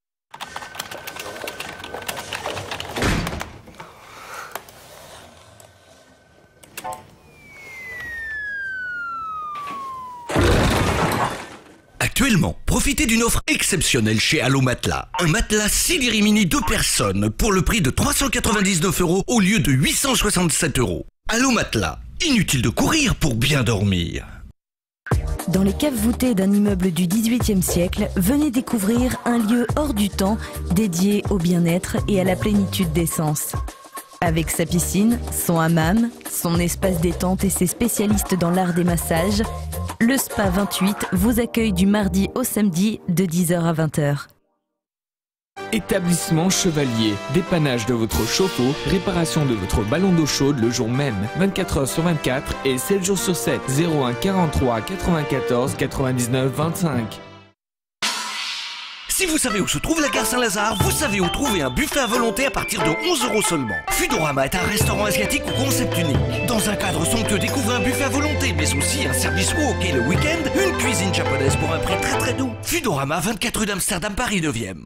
[SPEAKER 8] Actuellement, profitez d'une offre exceptionnelle chez Allo Matelas. Un matelas Sidi Mini deux personnes pour le prix de trois cent quatre-vingt-dix-neuf euros au lieu de huit cent soixante-sept euros. Allo Matelas, inutile de courir pour bien dormir.
[SPEAKER 9] Dans les caves voûtées d'un immeuble du dix-huitième siècle, venez découvrir un lieu hors du temps dédié au bien-être et à la plénitude des sens. Avec sa piscine, son hammam, son espace détente et ses spécialistes dans l'art des massages, le Spa vingt-huit vous accueille du mardi au samedi de dix heures à vingt heures.
[SPEAKER 10] Établissement Chevalier, dépannage de votre chauffe-eau, réparation de votre ballon d'eau chaude le jour même, vingt-quatre heures sur vingt-quatre et sept jours sur sept, zéro un quarante-trois quatre-vingt-quatorze quatre-vingt-dix-neuf vingt-cinq.
[SPEAKER 8] Si vous savez où se trouve la gare Saint-Lazare, vous savez où trouver un buffet à volonté à partir de onze euros seulement. Foodorama est un restaurant asiatique au concept unique. Dans un cadre somptueux, découvrez un buffet à volonté, mais aussi un service wok le week-end, une cuisine japonaise pour un prix très très doux. Foodorama, vingt-quatre rue d'Amsterdam, Paris neuvième.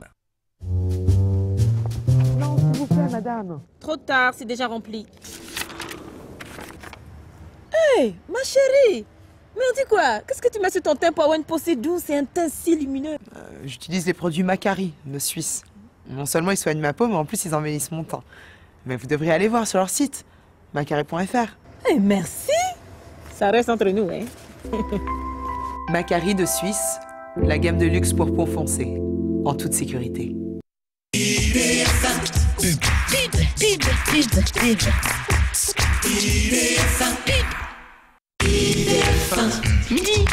[SPEAKER 6] Non, s'il vous plaît, madame.
[SPEAKER 11] Trop tard, c'est déjà rempli. Hey, ma chérie! Mais on dit quoi? Qu'est-ce que tu mets sur ton teint pour avoir une peau si douce et un teint si lumineux?
[SPEAKER 6] Euh, J'utilise les produits Macari, de Suisse. Non seulement ils soignent ma peau, mais en plus ils embellissent mon teint. Mais vous devriez aller voir sur leur site, macari point F R.
[SPEAKER 11] Eh, merci! Ça reste entre nous, hein?
[SPEAKER 6] Macari de Suisse, la gamme de luxe pour peau foncée, en toute sécurité.
[SPEAKER 5] Midi.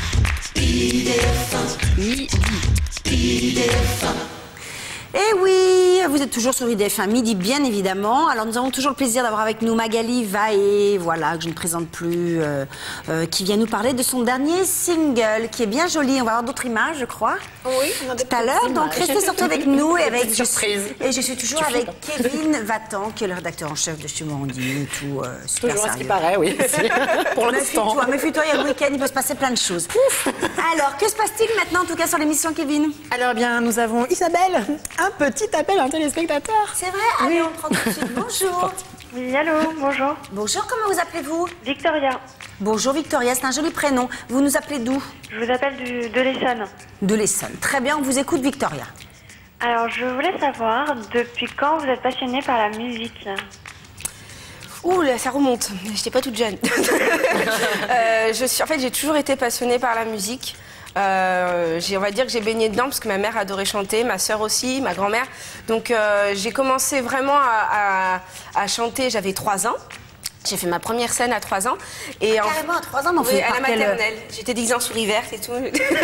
[SPEAKER 5] Midi.
[SPEAKER 1] Eh oui, vous êtes toujours sur I D F un Midi, bien évidemment. Alors, nous avons toujours le plaisir d'avoir avec nous Magali Vaé, voilà, que je ne présente plus, euh, euh, qui vient nous parler de son dernier single, qui est bien joli. On va avoir d'autres images, je crois.
[SPEAKER 2] Oui,
[SPEAKER 1] tout à l'heure. Donc, restez surtout avec nous. Et avec
[SPEAKER 2] surprise.
[SPEAKER 1] Et je suis toujours avec Kevin Vatan, qui est le rédacteur en chef de Chez Morandini et tout. Euh, super
[SPEAKER 2] toujours
[SPEAKER 1] sérieux.
[SPEAKER 2] à ce qui paraît, oui. Pour l'instant.
[SPEAKER 1] Méfie-toi, méfie-toi, il y a le week-end, il peut se passer plein de choses. Alors, que se passe-t-il maintenant, en tout cas, sur l'émission, Kevin?
[SPEAKER 2] Alors bien, nous avons Isabelle, un petit appel à un téléspectateur.
[SPEAKER 1] C'est vrai? Allez, on prend tout de suite. Bonjour.
[SPEAKER 12] Oui, allô, bonjour.
[SPEAKER 1] Bonjour, comment vous appelez-vous?
[SPEAKER 12] Victoria.
[SPEAKER 1] Bonjour Victoria, c'est un joli prénom. Vous nous appelez d'où?
[SPEAKER 12] Je vous appelle du, de l'Essonne.
[SPEAKER 1] De l'Essonne. Très bien, on vous écoute Victoria.
[SPEAKER 12] Alors, je voulais savoir, depuis quand vous êtes passionnée par la musique?
[SPEAKER 3] Ouh là, ça remonte. J'étais pas toute jeune. euh, je suis, en fait, j'ai toujours été passionnée par la musique. Euh, j'ai, on va dire que j'ai baigné dedans parce que ma mère adorait chanter, ma sœur aussi, ma grand-mère. Donc euh, j'ai commencé vraiment à, à, à chanter, j'avais trois ans. J'ai fait ma première scène à trois ans. Et
[SPEAKER 1] ah, carrément, à trois ans, on
[SPEAKER 3] oui,
[SPEAKER 1] fait
[SPEAKER 3] à la
[SPEAKER 1] quelle...
[SPEAKER 3] maternelle. J'étais déguisée en souris verte et tout.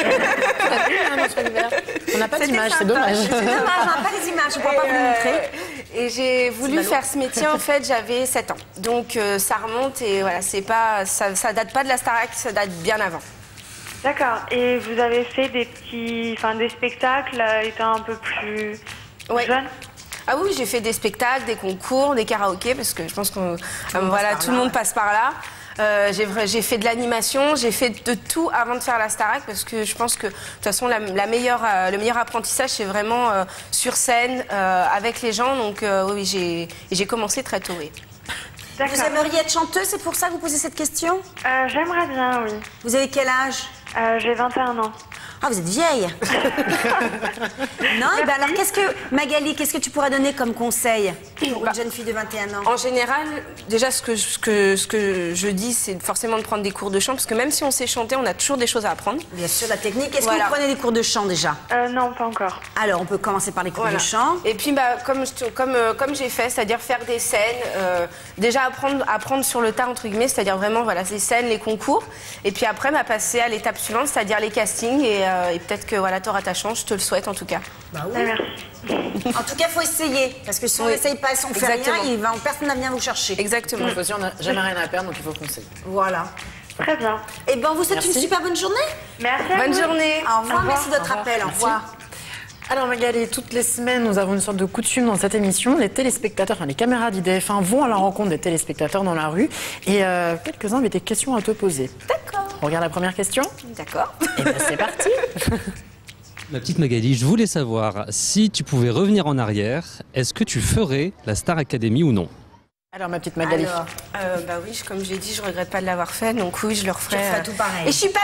[SPEAKER 2] On n'a pas d'image, c'est dommage.
[SPEAKER 1] C'est dommage, on n'a pas les images, je ne pourrais pas vous les montrer.
[SPEAKER 3] Et j'ai voulu faire ce métier, en fait, j'avais sept ans. Donc euh, ça remonte et voilà, c'est pas, ça, ça date pas de la Starac, ça date bien avant.
[SPEAKER 12] D'accord. Et vous avez fait des petits, enfin des spectacles euh, étant un peu plus
[SPEAKER 3] ouais.
[SPEAKER 12] jeune?
[SPEAKER 3] Ah oui, j'ai fait des spectacles, des concours, des karaokés, parce que je pense que euh, voilà, tout le monde passe par là. Euh, j'ai fait de l'animation, j'ai fait de tout avant de faire la Starac, parce que je pense que de toute façon la, la meilleure, euh, le meilleur apprentissage c'est vraiment euh, sur scène euh, avec les gens. Donc euh, oui, j'ai j'ai commencé très tôt. Oui.
[SPEAKER 1] Vous aimeriez être chanteuse, c'est pour ça que vous posez cette question?
[SPEAKER 12] euh, J'aimerais bien, oui.
[SPEAKER 1] Vous avez quel âge?
[SPEAKER 12] euh, J'ai vingt et un ans.
[SPEAKER 1] Ah, vous êtes vieille. Non, et ben alors, qu'est-ce que, Magali, qu'est-ce que tu pourrais donner comme conseil pour
[SPEAKER 3] bah,
[SPEAKER 1] une jeune fille de vingt et un ans?
[SPEAKER 3] En général, déjà, ce que, ce que, ce que je dis, c'est forcément de prendre des cours de chant, parce que même si on sait chanter, on a toujours des choses à apprendre.
[SPEAKER 1] Bien sûr, la technique. Est-ce
[SPEAKER 3] voilà.
[SPEAKER 1] que vous prenez des cours de chant déjà?
[SPEAKER 12] euh, Non, pas encore.
[SPEAKER 1] Alors, on peut commencer par les cours
[SPEAKER 3] voilà.
[SPEAKER 1] de chant.
[SPEAKER 3] Et puis, bah, comme, comme, euh, comme j'ai fait, c'est-à-dire faire des scènes, euh, déjà apprendre, apprendre sur le tas, entre guillemets, c'est-à-dire vraiment, voilà, les scènes, les concours. Et puis après, bah, passer à l'étape suivante, c'est-à-dire les castings. Et, euh, et peut-être que voilà, tu auras ta chance, je te le souhaite en tout cas.
[SPEAKER 1] Bah oui. Merci. En tout cas, il faut essayer. Parce que si on
[SPEAKER 3] oui.
[SPEAKER 1] n'essaye pas, si on ne fait rien, il va, personne ne va venir vous chercher.
[SPEAKER 3] Exactement.
[SPEAKER 2] Il faut dire, on n'a jamais rien à perdre, donc il faut foncer.
[SPEAKER 1] Voilà.
[SPEAKER 12] Très bien.
[SPEAKER 1] Et ben, on vous souhaite
[SPEAKER 2] Merci.
[SPEAKER 1] une super bonne journée.
[SPEAKER 12] Merci.
[SPEAKER 3] Bonne journée.
[SPEAKER 1] Au revoir,
[SPEAKER 12] Au revoir.
[SPEAKER 1] merci de votre appel. Au revoir.
[SPEAKER 2] Alors Magali, toutes les semaines, nous avons une sorte de coutume dans cette émission. Les téléspectateurs, enfin les caméras d'I D F un vont à la rencontre des téléspectateurs dans la rue. Et euh, quelques-uns avaient des questions à te poser.
[SPEAKER 1] D'accord.
[SPEAKER 2] On regarde la première question?
[SPEAKER 3] D'accord.
[SPEAKER 2] Et bien c'est parti.
[SPEAKER 13] Ma petite Magali, je voulais savoir, si tu pouvais revenir en arrière, est-ce que tu ferais la Star Academy ou non?
[SPEAKER 2] Alors ma petite Magali.
[SPEAKER 3] Alors, euh, bah oui, je- comme j'ai dit, je regrette pas de l'avoir fait, donc oui, je le referai.
[SPEAKER 1] Tu referais
[SPEAKER 3] euh.
[SPEAKER 1] tout pareil.
[SPEAKER 3] Et je suis pas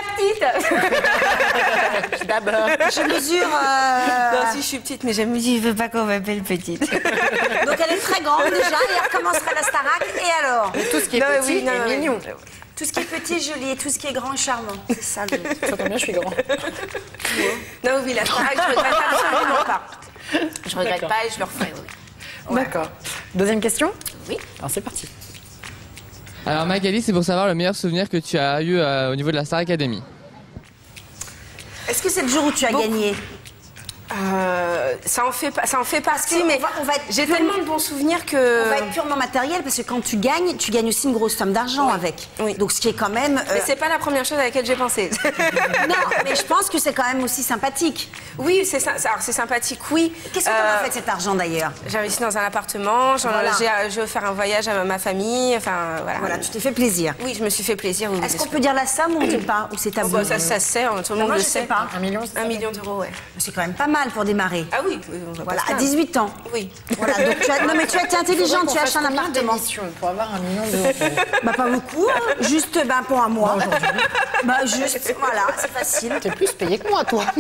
[SPEAKER 3] petite.
[SPEAKER 2] D'abord.
[SPEAKER 1] Je mesure. euh,
[SPEAKER 3] Non, si je suis petite, mais j'aime dit, je veux pas qu'on m'appelle petite.
[SPEAKER 1] Donc elle est très grande déjà, et elle recommencera la Starac. Et alors?
[SPEAKER 2] Mais tout ce qui est
[SPEAKER 3] Non, mais
[SPEAKER 2] petit
[SPEAKER 3] oui, non,
[SPEAKER 2] est
[SPEAKER 3] mais-
[SPEAKER 2] mignon.
[SPEAKER 1] Tout ce qui est petit est joli, et tout ce qui est grand est charmant. Ça, le-
[SPEAKER 2] Ça tombe bien, je suis grand.
[SPEAKER 3] Non, oui, la Starac, je regrette absolument pas. Je regrette
[SPEAKER 2] D'accord.
[SPEAKER 3] pas et je le referai, oui.
[SPEAKER 2] D'accord. Deuxième question?
[SPEAKER 3] Oui.
[SPEAKER 2] Alors c'est parti.
[SPEAKER 14] Alors Magali, c'est pour savoir le meilleur souvenir que tu as eu euh, au niveau de la Star Academy.
[SPEAKER 1] Est-ce que c'est le jour où tu as
[SPEAKER 3] Beaucoup.
[SPEAKER 1] gagné?
[SPEAKER 3] Euh, ça en fait pas, ça en fait partie, mais
[SPEAKER 1] va, on va être
[SPEAKER 3] j'ai
[SPEAKER 1] purement-
[SPEAKER 3] tellement de bons souvenirs que.
[SPEAKER 1] On va être purement matériel parce que quand tu gagnes, tu gagnes aussi une grosse somme d'argent avec.
[SPEAKER 3] Oui.
[SPEAKER 1] Donc ce qui est quand même.
[SPEAKER 3] Mais
[SPEAKER 1] euh,
[SPEAKER 3] c'est pas la première chose à laquelle j'ai pensé.
[SPEAKER 1] Non, mais je pense que c'est quand même aussi sympathique.
[SPEAKER 3] Oui, c'est ça. Alors c'est sympathique, oui.
[SPEAKER 1] Qu'est-ce que tu
[SPEAKER 3] Euh,
[SPEAKER 1] as fait de cet argent d'ailleurs?
[SPEAKER 3] J'ai investi dans un appartement, j'en-
[SPEAKER 1] Voilà.
[SPEAKER 3] j'ai j'ai offert un voyage à ma, ma famille, enfin voilà.
[SPEAKER 1] Voilà, tu t'es fait plaisir.
[SPEAKER 3] Oui, je me suis fait plaisir. Oui,
[SPEAKER 1] Est-ce
[SPEAKER 3] bien
[SPEAKER 1] qu'on
[SPEAKER 3] sûr.
[SPEAKER 1] peut dire la somme ou on ne sait pas? Ou c'est tabou?
[SPEAKER 3] Oh, bah, ça, ça se sait, hein, tout le monde
[SPEAKER 1] Moi,
[SPEAKER 3] le
[SPEAKER 1] je
[SPEAKER 3] sait.
[SPEAKER 1] sais pas.
[SPEAKER 2] Un million,
[SPEAKER 3] Un million d'euros, ouais.
[SPEAKER 1] C'est quand même pas mal pour démarrer.
[SPEAKER 3] Ah oui, oui, on va
[SPEAKER 1] Voilà,
[SPEAKER 3] pas se
[SPEAKER 1] à
[SPEAKER 3] plaindre.
[SPEAKER 1] dix-huit ans.
[SPEAKER 3] Oui.
[SPEAKER 1] Voilà, donc tu as... Non mais tu as été intelligente, tu as acheté un appartement.
[SPEAKER 2] Pour avoir un million d'euros.
[SPEAKER 1] Bah pas beaucoup, hein. Juste ben, pour un mois. Bah juste, voilà, c'est facile.
[SPEAKER 2] T'es plus payé que moi, toi.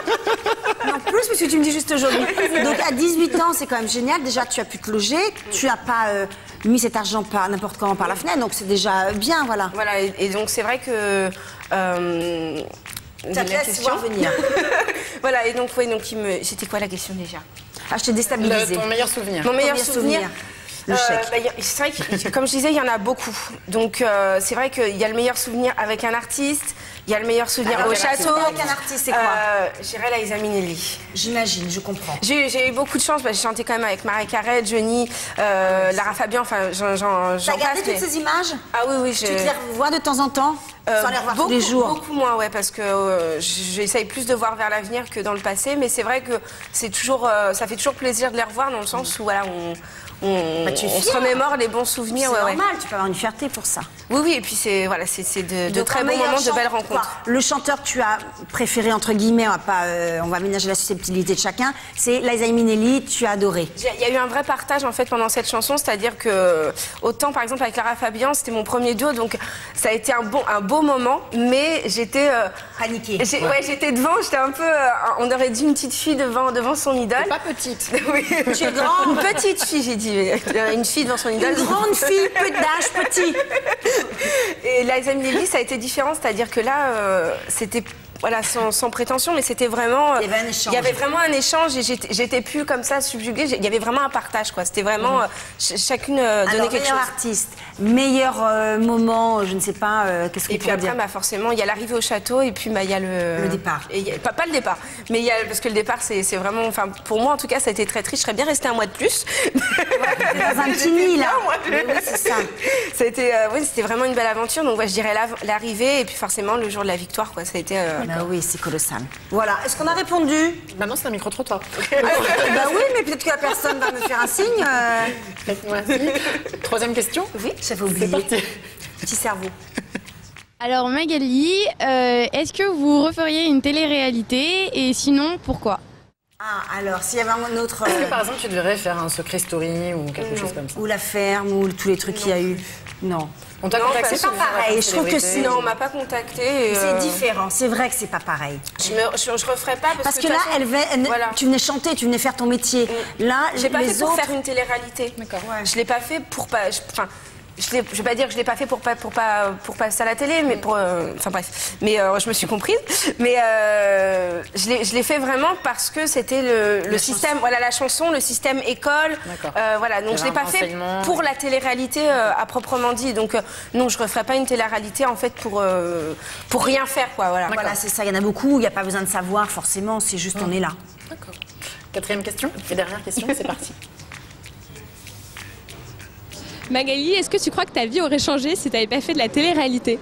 [SPEAKER 1] Non, plus parce que tu me dis juste aujourd'hui. Donc à dix-huit ans, c'est quand même génial. Déjà, tu as pu te loger, tu n'as pas euh, mis cet argent par n'importe comment par la fenêtre, donc c'est déjà bien, voilà.
[SPEAKER 3] Voilà, et, et donc c'est vrai que. Euh,
[SPEAKER 1] Ça te
[SPEAKER 3] la
[SPEAKER 1] laisse voir venir.
[SPEAKER 3] Voilà, et donc, oui, donc il me. C'était quoi la question déjà?
[SPEAKER 1] Ah, je t'ai déstabilisé.
[SPEAKER 2] Le- ton meilleur souvenir.
[SPEAKER 3] Mon meilleur
[SPEAKER 1] Premier
[SPEAKER 3] souvenir.
[SPEAKER 1] souvenir. Le
[SPEAKER 3] Euh,
[SPEAKER 1] chèque.
[SPEAKER 3] bah, y a- c'est vrai que, comme je disais, il y en a beaucoup. Donc, euh, c'est vrai qu'il y a le meilleur souvenir avec un artiste, il y a le meilleur souvenir
[SPEAKER 1] Avec
[SPEAKER 3] au
[SPEAKER 1] un artiste.
[SPEAKER 3] château.
[SPEAKER 1] Avec un artiste, c'est quoi
[SPEAKER 3] euh, J'irais la Isa Minnelli.
[SPEAKER 1] J'imagine, je comprends.
[SPEAKER 3] J'ai j'ai eu beaucoup de chance, bah, j'ai chanté quand même avec Marie Carré, Johnny, euh, Lara Fabian, enfin, j'en j'en- j'en
[SPEAKER 1] T'as gardé
[SPEAKER 3] passe,
[SPEAKER 1] toutes
[SPEAKER 3] mais-
[SPEAKER 1] ces images?
[SPEAKER 3] Ah oui, oui,
[SPEAKER 1] Tu
[SPEAKER 3] j'ai...
[SPEAKER 1] te les revois de temps en temps?
[SPEAKER 3] Euh,
[SPEAKER 1] Sans les revoir
[SPEAKER 3] beaucoup,
[SPEAKER 1] tous les jours?
[SPEAKER 3] Beaucoup moins, ouais, parce que euh, j'essaye plus de voir vers l'avenir que dans le passé, mais c'est vrai que c'est toujours, euh, ça fait toujours plaisir de les revoir dans le sens où voilà, on, on,
[SPEAKER 1] Bah, tu es
[SPEAKER 3] on se
[SPEAKER 1] fière.
[SPEAKER 3] remémore les bons souvenirs.
[SPEAKER 1] C'est
[SPEAKER 3] ouais, ouais.
[SPEAKER 1] normal, tu peux avoir une fierté pour ça.
[SPEAKER 3] Oui, oui, et puis c'est voilà, c'est c'est de, de
[SPEAKER 1] Donc,
[SPEAKER 3] très
[SPEAKER 1] un
[SPEAKER 3] beaux
[SPEAKER 1] meilleur
[SPEAKER 3] moments, de
[SPEAKER 1] chan-
[SPEAKER 3] belles
[SPEAKER 1] quoi,
[SPEAKER 3] rencontres.
[SPEAKER 1] le chanteur que tu as préféré, entre guillemets, on va pas, euh, on va ménager la susceptibilité de chacun, c'est Liza Minnelli, tu as adoré.
[SPEAKER 3] Il y a eu un vrai partage en fait pendant cette chanson, c'est-à-dire que autant par exemple avec Lara Fabian, c'était mon premier duo, donc ça a été un bon, un beau moment, mais j'étais euh,
[SPEAKER 1] paniquée.
[SPEAKER 3] j'ai- Ouais, j'étais devant, j'étais un peu, euh, on aurait dit une petite fille devant, devant son idole.
[SPEAKER 2] Pas petite.
[SPEAKER 3] Oui.
[SPEAKER 1] Tu es grande.
[SPEAKER 3] Une petite fille, j'ai dit, euh, une fille devant son idole.
[SPEAKER 1] Une grande fille, peu d'âge, petit.
[SPEAKER 3] Et Liza Minnelli, ça a été différent, c'est-à-dire que là, euh, c'était voilà, sans, sans prétention, mais c'était vraiment. euh,
[SPEAKER 1] Il y avait un échange.
[SPEAKER 3] Il y avait vraiment un échange et j'étais j'étais plus comme ça subjuguée. J'ai- Il y avait vraiment un partage, quoi. C'était vraiment euh, ch- chacune euh, donnait
[SPEAKER 1] Alors,
[SPEAKER 3] quelque
[SPEAKER 1] meilleur
[SPEAKER 3] chose.
[SPEAKER 1] artiste, meilleur euh, moment, je ne sais pas, euh, qu'est-ce qu'on
[SPEAKER 3] Et puis
[SPEAKER 1] pourrait
[SPEAKER 3] après,
[SPEAKER 1] dire?
[SPEAKER 3] bah, forcément, il y a l'arrivée au château et puis bah, il y a le.
[SPEAKER 1] Le départ.
[SPEAKER 3] Et il y a- pas, pas le départ, mais il y a, parce que le départ, c'est c'est vraiment. Enfin, pour moi, en tout cas, ça a été très triste. Je serais bien restée un mois de plus.
[SPEAKER 1] Dans un petit nid, là. Mais oui, c'est ça.
[SPEAKER 3] Ça a été, euh, oui, c'était vraiment une belle aventure. Donc, ouais, je dirais la- l'arrivée et puis forcément le jour de la victoire, quoi. Ça a été. euh,
[SPEAKER 1] Bah oui, c'est colossal. Voilà, est-ce qu'on a répondu?
[SPEAKER 2] Maintenant, c'est un micro-trottoir.
[SPEAKER 1] Bah oui, mais peut-être que la personne va me faire un signe. euh.
[SPEAKER 2] Faites-moi un signe. Troisième question.
[SPEAKER 1] Oui, j'avais oublié.
[SPEAKER 2] parti.
[SPEAKER 1] Petit cerveau.
[SPEAKER 15] Alors Magali, euh, est-ce que vous referiez une télé-réalité et sinon pourquoi?
[SPEAKER 1] Ah, alors, s'il y avait un autre...
[SPEAKER 2] Est-ce que
[SPEAKER 1] euh,
[SPEAKER 2] par exemple, tu devrais faire un secret story ou quelque chose comme ça?
[SPEAKER 1] Ou la ferme, ou tous les trucs qu'il y a eu. Non.
[SPEAKER 2] On t'a
[SPEAKER 3] Non,
[SPEAKER 2] contacté
[SPEAKER 3] parce
[SPEAKER 1] C'est pas
[SPEAKER 3] que-
[SPEAKER 1] pareil, je trouve que
[SPEAKER 2] célébrité.
[SPEAKER 1] c'est...
[SPEAKER 3] Non, on m'a pas contacté. et,
[SPEAKER 1] C'est
[SPEAKER 3] euh,
[SPEAKER 1] différent, c'est vrai que c'est pas pareil.
[SPEAKER 3] Je, me, je, je referai pas parce,
[SPEAKER 1] Parce que,
[SPEAKER 3] de
[SPEAKER 1] là,
[SPEAKER 3] toute façon,
[SPEAKER 1] elle va- elle-
[SPEAKER 3] voilà.
[SPEAKER 1] tu venais chanter, tu venais faire ton métier. Là,
[SPEAKER 3] J'ai pas
[SPEAKER 1] les
[SPEAKER 3] fait pour
[SPEAKER 1] autres...
[SPEAKER 3] faire une télé-réalité.
[SPEAKER 2] D'accord.
[SPEAKER 3] Je l'ai pas fait pour pas. je- Enfin, je, l'ai- je vais pas dire que je l'ai pas fait pour pas pour pas pour passer à la télé, mais pour. euh, Enfin bref. Mais euh, je me suis comprise. Mais euh, je l'ai je l'ai fait vraiment parce que c'était le, le
[SPEAKER 2] La
[SPEAKER 3] système.
[SPEAKER 2] chanson.
[SPEAKER 3] Voilà la chanson, le système école.
[SPEAKER 2] D'accord.
[SPEAKER 3] Euh, voilà. Donc
[SPEAKER 2] Il y
[SPEAKER 3] je l'ai
[SPEAKER 2] avait
[SPEAKER 3] pas
[SPEAKER 2] un
[SPEAKER 3] fait
[SPEAKER 2] renseignement.
[SPEAKER 3] pour la télé-réalité euh, à proprement dit. Donc euh, non, je referai pas une télé-réalité en fait pour euh, pour rien faire quoi. Voilà.
[SPEAKER 1] Voilà, c'est ça, il y en a beaucoup, il n'y a pas besoin de savoir forcément, c'est juste on est là.
[SPEAKER 2] D'accord. Quatrième question et dernière question, c'est parti.
[SPEAKER 15] Magali, est-ce que tu crois que ta vie aurait changé si tu n'avais pas fait de la télé-réalité?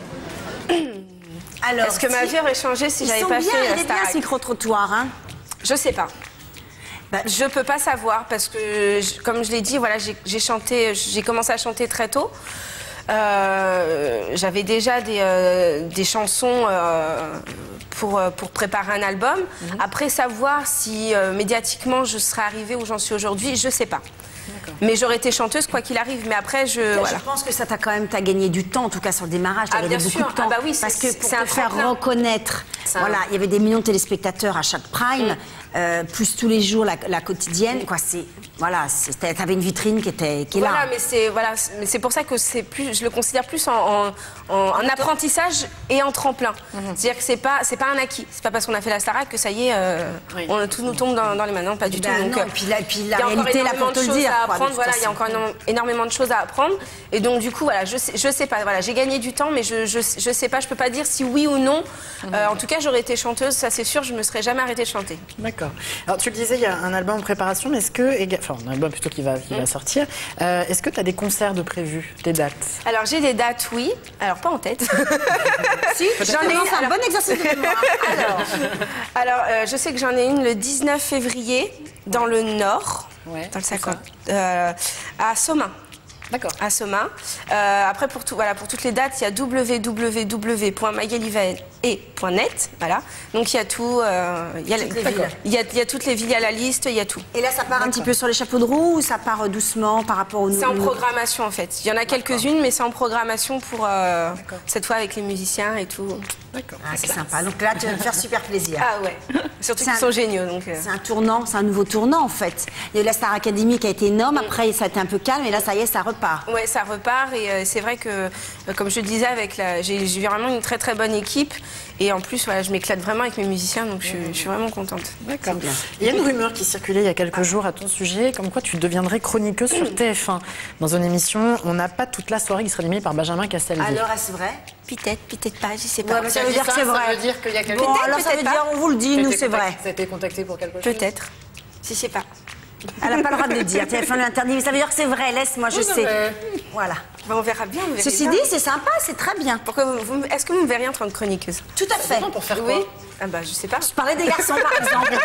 [SPEAKER 1] Alors,
[SPEAKER 3] Est-ce que ma
[SPEAKER 1] si-
[SPEAKER 3] vie aurait changé si
[SPEAKER 1] Ils
[SPEAKER 3] j'avais
[SPEAKER 1] sont
[SPEAKER 3] pas
[SPEAKER 1] bien,
[SPEAKER 3] fait
[SPEAKER 1] il
[SPEAKER 3] la
[SPEAKER 1] est bien
[SPEAKER 3] Starac?
[SPEAKER 1] ce micro-trottoir, hein.
[SPEAKER 3] Je sais pas.
[SPEAKER 1] Bah,
[SPEAKER 3] Je peux pas savoir parce que, je- comme je l'ai dit, voilà, j'ai j'ai chanté, j'ai commencé à chanter très tôt. Euh, J'avais déjà des, euh, des chansons euh, pour, euh, pour préparer un album. Après, savoir si euh, médiatiquement je serais arrivée où j'en suis aujourd'hui, je sais pas. Mais j'aurais été chanteuse quoi qu'il arrive. Mais après, je
[SPEAKER 1] je
[SPEAKER 3] voilà.
[SPEAKER 1] pense que ça t'a quand même t'as gagné du temps, en tout cas sur le démarrage, t'as
[SPEAKER 3] Ah,
[SPEAKER 1] gagné
[SPEAKER 3] bien
[SPEAKER 1] beaucoup
[SPEAKER 3] sûr.
[SPEAKER 1] de temps.
[SPEAKER 3] Ah bah oui, c'est-
[SPEAKER 1] parce que pour
[SPEAKER 3] c'est
[SPEAKER 1] te
[SPEAKER 3] un
[SPEAKER 1] faire
[SPEAKER 3] tremplin.
[SPEAKER 1] reconnaître,
[SPEAKER 3] C'est un-
[SPEAKER 1] voilà, il y avait des millions de téléspectateurs à chaque prime, euh, plus tous les jours la, la quotidienne, quoi. C'est voilà, c'est- t'avais une vitrine qui était qui est
[SPEAKER 3] Voilà,
[SPEAKER 1] là.
[SPEAKER 3] mais c'est voilà, c'est- mais c'est pour ça que c'est plus, je le considère plus en, en, en- en apprentissage et en tremplin. C'est-à-dire que c'est pas, c'est pas un acquis. C'est pas parce qu'on a fait la Starac que ça y est, euh,
[SPEAKER 2] Oui.
[SPEAKER 3] on, tout nous tombe dans, dans les mains. Non, pas du
[SPEAKER 1] Ben
[SPEAKER 3] tout. Donc,
[SPEAKER 1] non,
[SPEAKER 3] euh,
[SPEAKER 1] et puis la, et puis
[SPEAKER 3] il
[SPEAKER 1] la
[SPEAKER 3] y a encore
[SPEAKER 1] réalité là
[SPEAKER 3] énormément
[SPEAKER 1] pour te
[SPEAKER 3] de
[SPEAKER 1] le
[SPEAKER 3] choses
[SPEAKER 1] dire.
[SPEAKER 3] à
[SPEAKER 1] quoi, de
[SPEAKER 3] apprendre.
[SPEAKER 1] toute
[SPEAKER 3] Voilà, il y a
[SPEAKER 1] façon.
[SPEAKER 3] encore énorme- énormément de choses à apprendre. Et donc du coup, voilà, je sais, je sais pas. Voilà, j'ai gagné du temps, mais je, je, je sais pas. Je peux pas dire si oui ou non. Euh, en tout cas, j'aurais été chanteuse, ça c'est sûr. Je me serais jamais arrêtée de chanter.
[SPEAKER 2] D'accord. D'accord. Alors tu le disais, il y a un album en préparation, mais est-ce que, éga- enfin un album plutôt qui va, qui va sortir, euh, est-ce que tu as des concerts de prévus, des dates?
[SPEAKER 3] Alors j'ai des dates, oui. Alors pas en tête.
[SPEAKER 1] Si, j'en ai une. C'est un bon exercice de mémoire.
[SPEAKER 3] Alors, alors euh, je sais que j'en ai une le dix-neuf février dans le Nord,
[SPEAKER 2] Ouais,
[SPEAKER 3] dans le
[SPEAKER 2] c'est
[SPEAKER 3] cinquante, euh, à Somain.
[SPEAKER 2] D'accord.
[SPEAKER 3] À Somain. Euh, après, pour, tout, voilà, pour toutes les dates, il y a w w w point magalivae point net. Voilà. Donc il y a tout. Euh, il, y a,
[SPEAKER 1] Toutes les villes.
[SPEAKER 3] il, y a, il y a toutes les villes, il y a la liste, il y a tout.
[SPEAKER 1] Et là, ça part un petit peu sur les chapeaux de roue ou ça part doucement par rapport au
[SPEAKER 3] C'est en
[SPEAKER 1] nouveau-
[SPEAKER 3] programmation en fait. Il y en a quelques-unes, mais c'est en programmation pour euh, cette fois avec les musiciens et tout.
[SPEAKER 2] D'accord.
[SPEAKER 1] Ah, c'est sympa. Donc là, tu vas me faire super plaisir.
[SPEAKER 3] Ah ouais. Surtout
[SPEAKER 1] C'est
[SPEAKER 3] qu'ils
[SPEAKER 1] un-
[SPEAKER 3] sont géniaux. Donc, euh.
[SPEAKER 1] C'est un tournant, c'est un nouveau tournant en fait. Il y a eu la Star Academy qui a été énorme, après ça a été un peu calme et là ça y est, ça repart.
[SPEAKER 3] Ouais, ça repart et euh, c'est vrai que, euh, comme je le disais, avec la, j'ai j'ai vraiment une très très bonne équipe et en plus, voilà, je m'éclate vraiment avec mes musiciens, donc je, je suis vraiment contente.
[SPEAKER 2] D'accord. Il y a une rumeur qui circulait il y a quelques jours à ton sujet, comme quoi tu deviendrais chroniqueuse sur T F un. Dans une émission, on n'a pas toute la soirée qui sera animée par Benjamin Castaldi.
[SPEAKER 1] Alors, est-ce vrai?
[SPEAKER 3] Peut-être, peut-être pas, je sais
[SPEAKER 1] Ouais, mais ça veut dire que c'est vrai.
[SPEAKER 2] Ça veut dire qu'il y a quelque
[SPEAKER 1] Bon,
[SPEAKER 2] chose.
[SPEAKER 1] alors ça veut
[SPEAKER 3] peut-être
[SPEAKER 1] dire,
[SPEAKER 3] pas.
[SPEAKER 1] on vous le dit, nous c'est vrai.
[SPEAKER 2] Ça a été contacté pour quelque chose.
[SPEAKER 3] Peut-être. Je sais pas.
[SPEAKER 1] Elle n'a pas le droit de le dire. T F un lui interdit, mais ça veut dire que c'est vrai. Laisse-moi, je
[SPEAKER 2] Vous
[SPEAKER 1] sais.
[SPEAKER 2] avez-
[SPEAKER 1] Voilà.
[SPEAKER 3] Bah, on verra bien. On verra
[SPEAKER 1] Ceci
[SPEAKER 3] bien.
[SPEAKER 1] dit, c'est sympa, c'est très bien.
[SPEAKER 3] Pourquoi vous, vous- est-ce que vous me verriez en tant que chroniqueuse?
[SPEAKER 1] Tout à fait.
[SPEAKER 2] Pour faire quoi?
[SPEAKER 3] Oui. Ah bah je sais pas.
[SPEAKER 1] Je parlais des garçons, par exemple.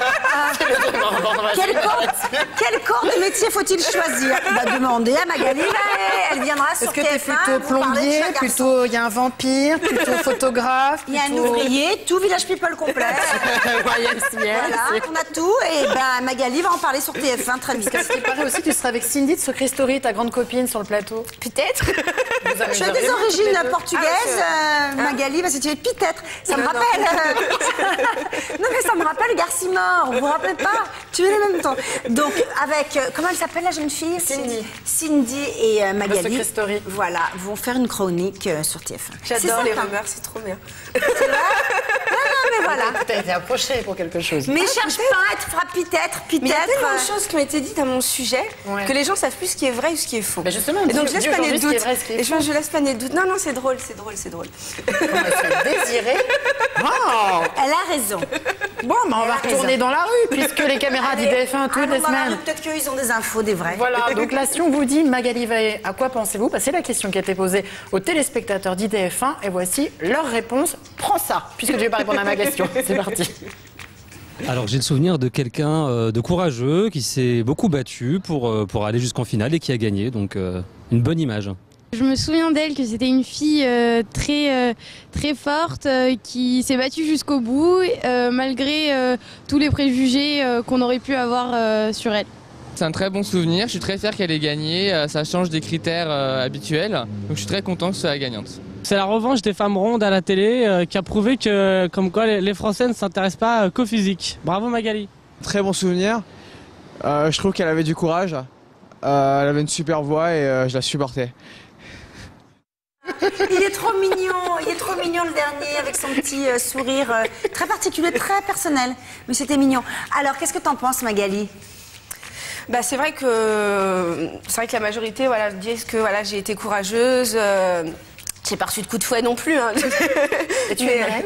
[SPEAKER 1] Ah, quel, corps, quel corps de métier faut-il choisir? On va demander à Magali, là, elle viendra
[SPEAKER 2] Est-ce
[SPEAKER 1] sur
[SPEAKER 2] que
[SPEAKER 1] T
[SPEAKER 2] t'es
[SPEAKER 1] F un.
[SPEAKER 2] plutôt
[SPEAKER 1] vous parler de
[SPEAKER 2] plombier,
[SPEAKER 1] chaque garçon.
[SPEAKER 2] plutôt il y a un vampire, plutôt photographe?
[SPEAKER 1] Il y a un
[SPEAKER 2] plutôt-
[SPEAKER 1] ouvrier, tout Village People complet.
[SPEAKER 2] Y M C A,
[SPEAKER 1] Voilà,
[SPEAKER 2] c'est-
[SPEAKER 1] on a tout. Et ben Magali va en parler sur T F un très vite.
[SPEAKER 2] Parce que ce qui paraît aussi, tu seras avec Cindy de Secret Story, ta grande copine sur le plateau.
[SPEAKER 3] Peut-être.
[SPEAKER 2] Vous avez
[SPEAKER 1] Tu as
[SPEAKER 2] jamais
[SPEAKER 1] des
[SPEAKER 2] vu
[SPEAKER 1] origines
[SPEAKER 2] toutes les deux
[SPEAKER 1] portugaises,
[SPEAKER 3] Ah,
[SPEAKER 1] euh, Magali, parce que tu es peut-être. Ça me
[SPEAKER 3] Non, non.
[SPEAKER 1] rappelle. euh, non, mais ça me rappelle Garcimore. Vous vous rappelez pas? Tu es les mêmes temps. Donc, avec. euh, comment elle s'appelle la jeune fille?
[SPEAKER 2] Cindy.
[SPEAKER 1] Cindy et euh, Magali.
[SPEAKER 2] Secret Story.
[SPEAKER 1] Voilà, vont faire une chronique euh, sur T F un.
[SPEAKER 3] J'adore
[SPEAKER 1] C'est
[SPEAKER 3] les
[SPEAKER 1] sympa.
[SPEAKER 3] rumeurs, c'est trop bien.
[SPEAKER 1] Non, non, mais voilà.
[SPEAKER 2] Tu as été approché pour quelque chose.
[SPEAKER 1] Mais cherche pas à être frappe peut-être,
[SPEAKER 3] Mais il y a
[SPEAKER 1] peut-être.
[SPEAKER 3] tellement de choses qui ont été dites à mon sujet
[SPEAKER 2] Ouais.
[SPEAKER 3] que les gens savent plus ce qui est vrai ou ce qui est faux.
[SPEAKER 2] Mais justement,
[SPEAKER 3] et donc
[SPEAKER 2] dis-
[SPEAKER 3] je laisse
[SPEAKER 2] dis
[SPEAKER 3] planer le
[SPEAKER 2] aujourd'hui ce qui est
[SPEAKER 3] doute.
[SPEAKER 2] vrai, ce qui est
[SPEAKER 3] Et je, je laisse planer le doute. Non, non, c'est drôle, c'est drôle, c'est drôle.
[SPEAKER 2] Désiré. Oh.
[SPEAKER 1] Elle a raison.
[SPEAKER 2] Bon, bah on
[SPEAKER 1] Elle
[SPEAKER 2] va
[SPEAKER 1] a
[SPEAKER 2] retourner
[SPEAKER 1] raison.
[SPEAKER 2] dans la rue, puisque les caméras d'I D F un toutes
[SPEAKER 1] Allons
[SPEAKER 2] les
[SPEAKER 1] dans la
[SPEAKER 2] semaines.
[SPEAKER 1] rue, peut-être qu'ils ont des infos, des vrais.
[SPEAKER 2] Voilà, donc là, si on vous dit Magali Vaé, à quoi pensez-vous? Bah, c'est la question qui a été posée aux téléspectateurs d'I D F un, et voici leur réponse. Prends ça, puisque tu ne vais pas répondre à ma question. C'est parti.
[SPEAKER 13] Alors j'ai le souvenir de quelqu'un euh, de courageux qui s'est beaucoup battu pour, euh, pour aller jusqu'en finale et qui a gagné, donc euh, une bonne image.
[SPEAKER 15] Je me souviens d'elle que c'était une fille euh, très, euh, très forte euh, qui s'est battue jusqu'au bout euh, malgré euh, tous les préjugés euh, qu'on aurait pu avoir euh, sur elle.
[SPEAKER 14] C'est un très bon souvenir, je suis très fier qu'elle ait gagné, euh, ça change des critères euh, habituels, donc je suis très content que ce soit la gagnante.
[SPEAKER 16] C'est la revanche des femmes rondes à la télé euh, qui a prouvé que, comme quoi, les, les Français ne s'intéressent pas euh, qu'au physique. Bravo Magali.
[SPEAKER 17] Très bon souvenir. Euh, je trouve qu'elle avait du courage. Euh, elle avait une super voix et euh, je la supportais.
[SPEAKER 1] Il est trop mignon, il est trop mignon le dernier avec son petit euh, sourire euh, très particulier, très personnel. Mais c'était mignon. Alors, qu'est-ce que t'en penses, Magali?
[SPEAKER 3] Bah, c'est vrai que c'est vrai que la majorité voilà, disent que voilà, j'ai été courageuse. Euh, j'ai pas reçu de coup de fouet non plus. Hein.
[SPEAKER 2] Et tu
[SPEAKER 3] Mais-
[SPEAKER 2] es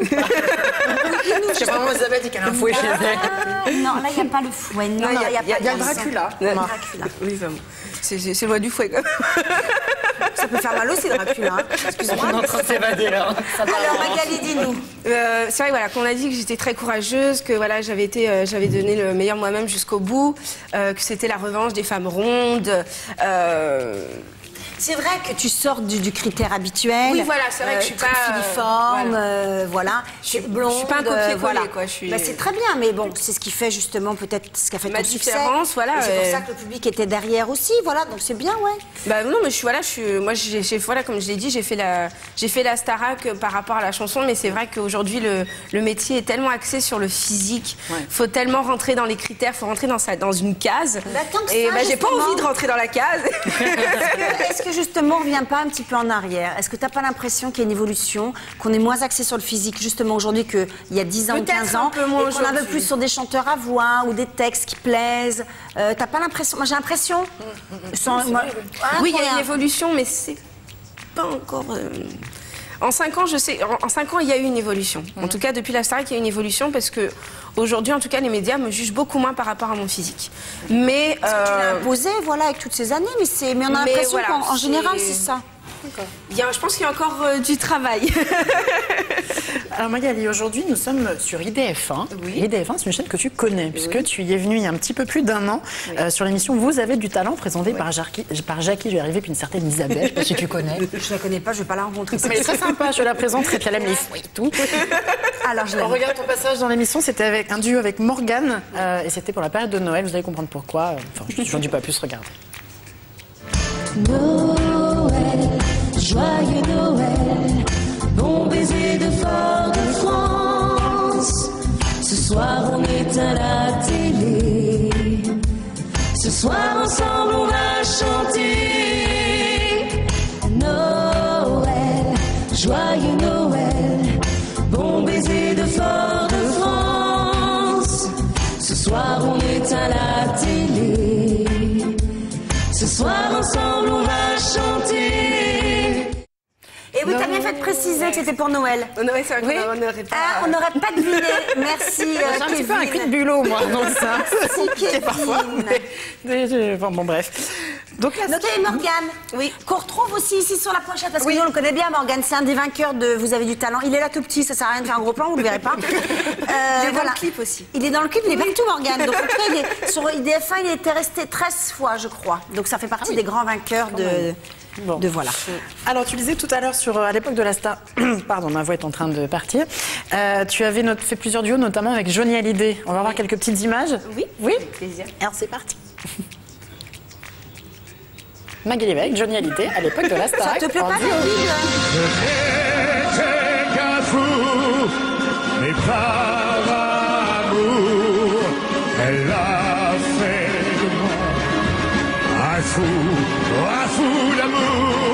[SPEAKER 2] Je sais pas, moi, Isabelle dit qu'elle a un fouet chez elle.
[SPEAKER 1] Ah, non, là, il n'y a pas le fouet. Non,
[SPEAKER 3] Non,
[SPEAKER 1] non,
[SPEAKER 3] il y a-
[SPEAKER 1] il n'y a,
[SPEAKER 3] il y a
[SPEAKER 1] pas
[SPEAKER 3] le
[SPEAKER 1] de
[SPEAKER 2] Dracula.
[SPEAKER 1] sang.
[SPEAKER 3] Non.
[SPEAKER 1] Dracula.
[SPEAKER 3] Oui, vraiment. C'est c'est- c'est loin du fouet. Quand même.
[SPEAKER 1] Ça peut faire mal aussi, Dracula. Hein. Excuse-moi.
[SPEAKER 2] On est en train de s'évader là. Ça part
[SPEAKER 1] Alors,
[SPEAKER 2] en-
[SPEAKER 1] Magali, dis-nous.
[SPEAKER 3] Euh, c'est vrai voilà, qu'on a dit que j'étais très courageuse, que voilà, j'avais été, euh, j'avais donné le meilleur moi-même jusqu'au bout, euh, que c'était la revanche des femmes rondes. euh,
[SPEAKER 1] C'est vrai que tu sors du, du critère habituel.
[SPEAKER 3] Oui, voilà, c'est vrai que je suis
[SPEAKER 1] très
[SPEAKER 3] pas, euh,
[SPEAKER 1] filiforme,
[SPEAKER 3] voilà.
[SPEAKER 1] euh, voilà.
[SPEAKER 3] Je suis-
[SPEAKER 1] blonde.
[SPEAKER 3] je suis pas un
[SPEAKER 1] euh,
[SPEAKER 3] copier-coller,
[SPEAKER 1] voilà.
[SPEAKER 3] quoi, je suis-
[SPEAKER 1] Bah, c'est très bien, mais bon, c'est ce qui fait justement peut-être ce qui a fait
[SPEAKER 3] Ma
[SPEAKER 1] ton succès.
[SPEAKER 3] différence, voilà,
[SPEAKER 1] Et c'est pour
[SPEAKER 3] euh,
[SPEAKER 1] ça que le public était derrière aussi, voilà. Donc c'est bien, ouais.
[SPEAKER 3] Bah non, mais je suis voilà, je suis, moi j'ai, j'ai- voilà, comme je l'ai dit, j'ai fait la, j'ai fait la Starac par rapport à la chanson, mais c'est vrai qu'aujourd'hui le, le métier est tellement axé sur le physique, faut tellement rentrer dans les critères, faut rentrer dans sa, dans une case.
[SPEAKER 1] Bah, tant que
[SPEAKER 3] et
[SPEAKER 1] ça,
[SPEAKER 3] bah, j'ai pas
[SPEAKER 1] justement.
[SPEAKER 3] envie de rentrer dans la case.
[SPEAKER 1] Est-ce que, est-ce que justement on revient pas un petit peu en arrière? Est-ce que t'as pas l'impression qu'il y a une évolution, qu'on est moins axé sur le physique justement aujourd'hui qu'il y a dix ans ou
[SPEAKER 3] Peut-être
[SPEAKER 1] quinze
[SPEAKER 3] un
[SPEAKER 1] ans,
[SPEAKER 3] peu moins
[SPEAKER 1] et qu'on a un peu
[SPEAKER 3] aujourd'hui.
[SPEAKER 1] plus sur des chanteurs à voix ou des textes qui plaisent? Euh, t'as pas l'impression? Moi j'ai l'impression. Sans- moi- Ah,
[SPEAKER 3] oui, il y
[SPEAKER 1] pour
[SPEAKER 3] a une
[SPEAKER 1] rien.
[SPEAKER 3] évolution, mais c'est pas encore. euh, En cinq ans, je sais, en, en cinq ans, il y a eu une évolution. En
[SPEAKER 2] Mhm.
[SPEAKER 3] tout cas, depuis la Starac, il y a eu une évolution parce que aujourd'hui, en tout cas, les médias me jugent beaucoup moins par rapport à mon physique. Mais
[SPEAKER 1] Parce que tu l'as
[SPEAKER 3] euh,
[SPEAKER 1] imposé, voilà, avec toutes ces années, mais, c'est- mais on a
[SPEAKER 3] Mais
[SPEAKER 1] l'impression
[SPEAKER 3] voilà,
[SPEAKER 1] qu'en en général,
[SPEAKER 3] c'est-
[SPEAKER 1] c'est ça.
[SPEAKER 3] il y a, je pense qu'il y a encore euh, du travail.
[SPEAKER 2] Alors Magali, aujourd'hui nous sommes sur I D F un. I D F un, c'est une chaîne que tu connais, puisque tu y es venue il y a un petit peu plus d'un an euh, sur l'émission Vous avez du talent, présentée par, Jackie, par Jackie, je vais arriver, puis une certaine Isabelle, je sais pas si tu connais.
[SPEAKER 1] Je la connais pas, je vais pas la rencontrer.
[SPEAKER 2] Mais très sympa, je la présente, et puis elle aime les fruits et tout.
[SPEAKER 1] Alors je
[SPEAKER 2] On
[SPEAKER 1] l'aime.
[SPEAKER 2] regarde ton passage dans l'émission, c'était avec un duo avec Morgane, euh, et c'était pour la période de Noël, vous allez comprendre pourquoi. Enfin, je n'en dis pas plus, regarde.
[SPEAKER 5] Noël, joyeux Noël, bon baiser de Fort-de-France. Ce soir on éteint la télé, ce soir ensemble on va chanter. Noël, joyeux Noël, bon baiser de Fort-de-France. Ce soir on éteint la télé, ce soir ensemble on va chanter.
[SPEAKER 1] Et oui, t'as bien fait de préciser que c'était pour Noël.
[SPEAKER 3] Noël, c'est vrai qu'on
[SPEAKER 1] Oui.
[SPEAKER 3] on n'aurait pas...
[SPEAKER 1] Ah, on n'aurait pas deviné. Merci, euh,
[SPEAKER 2] J'ai un petit peu un cul de bulot, moi, donc c'est un peu compliqué parfois. mais- mais- Bon, bon, bref. Donc là,
[SPEAKER 1] Donc il y a Morgane, oui. qu'on retrouve aussi ici sur la pochette, parce que nous on le connaît bien, Morgane, c'est un des vainqueurs de Vous avez du talent. Il est là tout petit, ça sert à rien de faire un gros plan, vous le verrez pas. Euh,
[SPEAKER 3] Il est dans
[SPEAKER 1] voilà.
[SPEAKER 3] le clip aussi.
[SPEAKER 1] Il est dans le clip, il est partout Morgane. Donc en tout cas, il est, sur I D F un, il était resté treize fois, je crois. Donc ça fait partie des grands vainqueurs de,
[SPEAKER 2] Bon.
[SPEAKER 1] de voilà.
[SPEAKER 2] Alors, tu disais tout à l'heure, sur à l'époque de la star, pardon, ma voix est en train de partir, euh, tu avais not- fait plusieurs duos, notamment avec Johnny Hallyday. On va voir quelques petites images.
[SPEAKER 3] Oui,
[SPEAKER 2] Oui.
[SPEAKER 3] avec plaisir.
[SPEAKER 2] Alors, c'est parti. Magali avec Johnny Hallyday à l'époque de la star.
[SPEAKER 1] Ça te plaît pas,
[SPEAKER 2] duo.
[SPEAKER 1] David?
[SPEAKER 18] J'étais qu'un fou, mais par amour, elle a fait de moi un fou, un fou d'amour.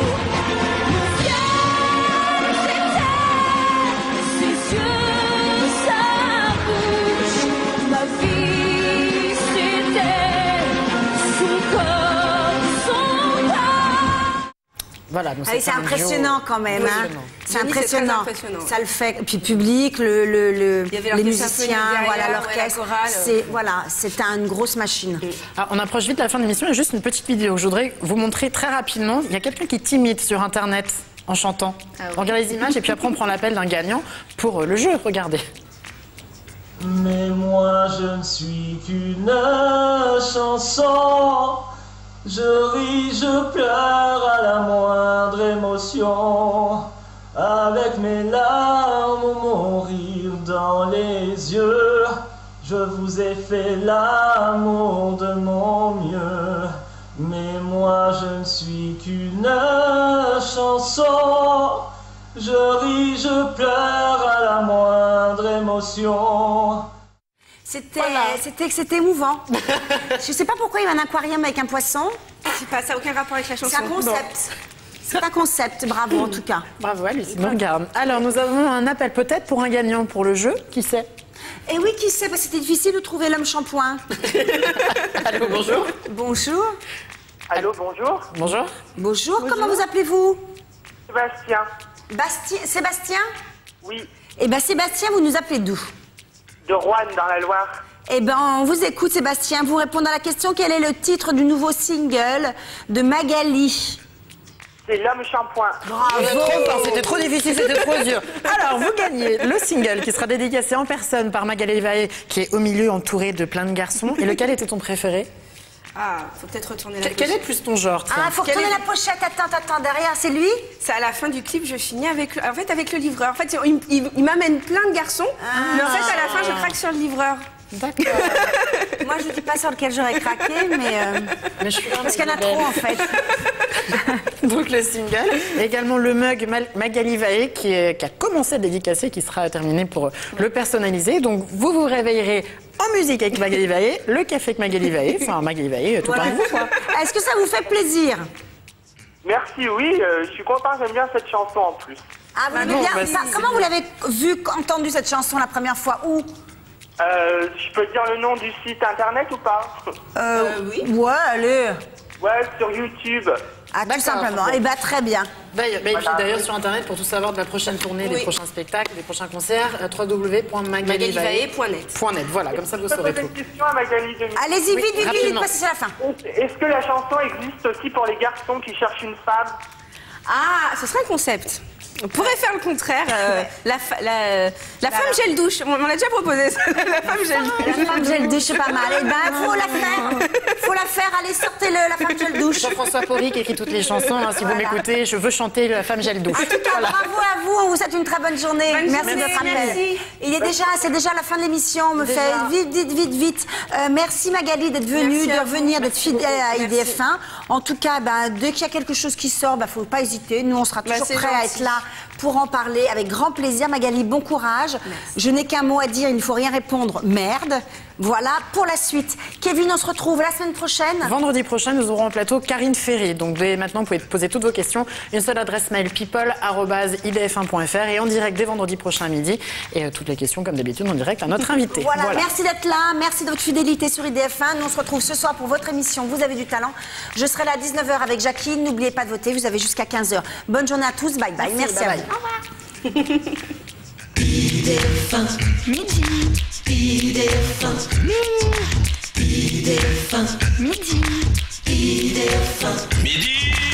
[SPEAKER 5] Ses yeux, sa bouche, ma vie c'était son corps, son pas.
[SPEAKER 2] Voilà, donc
[SPEAKER 1] Ah oui, c'est
[SPEAKER 2] un duo
[SPEAKER 1] impressionnant quand même. Hein.
[SPEAKER 2] impressionnant.
[SPEAKER 1] C'est
[SPEAKER 3] Johnny, c'est très
[SPEAKER 1] impressionnant.
[SPEAKER 3] impressionnant.
[SPEAKER 1] Ça le fait. Puis le public, le, le, le-
[SPEAKER 3] Il y avait
[SPEAKER 1] les
[SPEAKER 3] l'orchestre symphonique
[SPEAKER 1] musiciens,
[SPEAKER 3] derrière,
[SPEAKER 1] voilà
[SPEAKER 3] ouais,
[SPEAKER 1] l'orchestre.
[SPEAKER 3] la chorale.
[SPEAKER 1] C'est voilà, c'est une grosse machine.
[SPEAKER 2] Alors, on approche vite de la fin de l'émission. Il y a juste une petite vidéo. Je voudrais vous montrer très rapidement. Il y a quelqu'un qui t'imite sur Internet en chantant. On regarde les images et puis après on prend l'appel d'un gagnant pour euh, le jeu. Regardez.
[SPEAKER 19] Mais moi je ne suis qu'une chanson. Je ris, je pleure à la moindre émotion. Avec mes larmes ou mon rire dans les yeux, je vous ai fait l'amour de mon mieux. Mais moi je ne suis qu'une chanson. Je ris, je pleure à la moindre émotion.
[SPEAKER 1] C'était c'était c'était émouvant. Je sais pas pourquoi il y a un aquarium avec un poisson.
[SPEAKER 3] Je sais pas, ça n'a aucun rapport avec la chanson.
[SPEAKER 1] C'est un concept. C'est un concept, bravo en tout cas.
[SPEAKER 2] Bravo à lui, il nous regarde. Alors, nous avons un appel peut-être pour un gagnant pour le jeu. Qui sait?
[SPEAKER 1] Et oui, qui sait, parce que c'était difficile de trouver l'homme shampoing.
[SPEAKER 2] Allô, bonjour.
[SPEAKER 1] Bonjour.
[SPEAKER 4] Allô, bonjour.
[SPEAKER 2] Bonjour.
[SPEAKER 1] Bonjour, comment vous appelez-vous?
[SPEAKER 4] Sébastien.
[SPEAKER 1] Bastien, Sébastien?
[SPEAKER 4] Oui,
[SPEAKER 1] Eh ben Sébastien, vous nous appelez d'où?
[SPEAKER 4] de Roanne, dans la Loire.
[SPEAKER 1] Eh ben, on vous écoute, Sébastien. Vous répondez à la question, quel est le titre du nouveau single de Magali?
[SPEAKER 4] C'est l'homme shampoing.
[SPEAKER 2] Vous êtes trop fort, c'était trop difficile, c'était trop dur. Alors, vous gagnez le single qui sera dédicacé en personne par Magali Vaé, qui est au milieu entourée de plein de garçons. Et lequel était ton préféré?
[SPEAKER 3] Ah, faut peut-être retourner la
[SPEAKER 2] Quel, quel est plus ton genre? tiens?
[SPEAKER 1] Ah, faut
[SPEAKER 3] Quel
[SPEAKER 1] retourner
[SPEAKER 3] est-
[SPEAKER 1] la pochette. Attends, attends, derrière, c'est lui?
[SPEAKER 3] C'est à la fin du clip, je finis avec le, en fait, avec le livreur. En fait, il, il- il m'amène plein de garçons, mais en fait, à la fin, je craque sur le livreur.
[SPEAKER 2] D'accord.
[SPEAKER 1] Moi, je ne dis pas sur lequel j'aurais craqué, mais... euh,
[SPEAKER 2] Mais je suis
[SPEAKER 1] parce qu'il y en a trop, en fait.
[SPEAKER 2] Donc le single, et également le mug Mal- Magali Vaé qui, est- qui a commencé à dédicacer, qui sera terminé pour le personnaliser. Donc vous vous réveillerez en musique avec Magali Vaé, le café avec Magali Vaé, enfin Magali Vaé, tout
[SPEAKER 1] Voilà.
[SPEAKER 2] avec vous quoi.
[SPEAKER 1] Est-ce que ça vous fait plaisir?
[SPEAKER 4] Merci, oui, euh, je suis content, j'aime bien cette chanson en plus.
[SPEAKER 1] Ah, vous l'aimez
[SPEAKER 2] non,
[SPEAKER 1] bien
[SPEAKER 2] bah,
[SPEAKER 1] Ça,
[SPEAKER 2] c'est-
[SPEAKER 1] Comment vous l'avez vu, entendu cette chanson la première fois? Où?
[SPEAKER 4] Euh, je peux dire le nom du site internet ou pas?
[SPEAKER 1] Euh, oui. Ouais, allez.
[SPEAKER 4] Ouais, sur YouTube.
[SPEAKER 1] Ah, tout simplement. Eh ben, très bien.
[SPEAKER 2] D'ailleurs, et puis d'ailleurs sur internet pour tout savoir de la prochaine tournée,
[SPEAKER 3] Oui.
[SPEAKER 2] des prochains spectacles, des prochains concerts, euh, w w w point magalivae point net.
[SPEAKER 3] .net.
[SPEAKER 2] Voilà, comme ça vous
[SPEAKER 4] Je peux
[SPEAKER 2] saurez
[SPEAKER 4] poser
[SPEAKER 2] tout.
[SPEAKER 4] une question à Magali Demi.
[SPEAKER 1] Allez-y,
[SPEAKER 2] Oui,
[SPEAKER 1] vite, vite, vite,
[SPEAKER 2] rapidement.
[SPEAKER 1] parce que c'est la fin.
[SPEAKER 4] Est-ce que la chanson existe aussi pour les garçons qui cherchent une femme?
[SPEAKER 3] Ah, ce serait un concept. On pourrait faire le contraire. euh, la, fa- la, la femme gel douche. On, on l'a déjà proposé ça. La femme gel douche.
[SPEAKER 1] La femme gel douche, c'est pas mal. Eh ben, faut la faire. Faut la faire. Allez, sortez-le, la femme gel douche.
[SPEAKER 2] Jean-François Porry qui écrit toutes les chansons. hein, si vous
[SPEAKER 1] Voilà.
[SPEAKER 2] m'écoutez, je veux chanter la femme gel douche.
[SPEAKER 1] En tout cas, bravo à vous. On vous souhaite une très bonne journée.
[SPEAKER 3] Bonne
[SPEAKER 1] merci
[SPEAKER 3] journée,
[SPEAKER 1] de votre appel.
[SPEAKER 3] merci.
[SPEAKER 1] Il est déjà, c'est déjà la fin de l'émission. On me
[SPEAKER 3] Déjà.
[SPEAKER 1] fait vite, vite, vite, vite. Euh, merci Magali d'être venue,
[SPEAKER 3] Merci
[SPEAKER 1] de
[SPEAKER 3] à vous.
[SPEAKER 1] revenir, d'être
[SPEAKER 3] Merci
[SPEAKER 1] fidèle à
[SPEAKER 3] beaucoup.
[SPEAKER 1] I D F un. En tout cas, ben, dès qu'il y a quelque chose qui sort, ben, faut pas hésiter. Nous, on sera
[SPEAKER 3] Bah,
[SPEAKER 1] toujours
[SPEAKER 3] c'est
[SPEAKER 1] prêts à
[SPEAKER 3] gentil.
[SPEAKER 1] être là pour en parler avec grand plaisir. Magali, bon courage. Je n'ai qu'un mot à dire. Il ne faut rien répondre. Merde. Voilà pour la suite. Kevin, on se retrouve la semaine prochaine.
[SPEAKER 2] Vendredi prochain, nous aurons en plateau Karine Ferry. Donc dès maintenant, vous pouvez poser toutes vos questions. Une seule adresse mail people arobase i d f un point f r et en direct dès vendredi prochain à midi. Et euh, toutes les questions, comme d'habitude, en direct à notre invité.
[SPEAKER 1] Voilà, merci d'être là, merci de votre fidélité sur I D F un. Nous, on se retrouve ce soir pour votre émission Vous avez du talent. Je serai là à dix-neuf heures avec Jacqueline. N'oubliez pas de voter, vous avez jusqu'à quinze heures. Bonne journée à tous, bye bye. Merci,
[SPEAKER 2] Merci, bye
[SPEAKER 1] à
[SPEAKER 2] bye.
[SPEAKER 1] vous.
[SPEAKER 5] I D F un midi. I D F un midi. I D F un midi. I D F un
[SPEAKER 8] Midi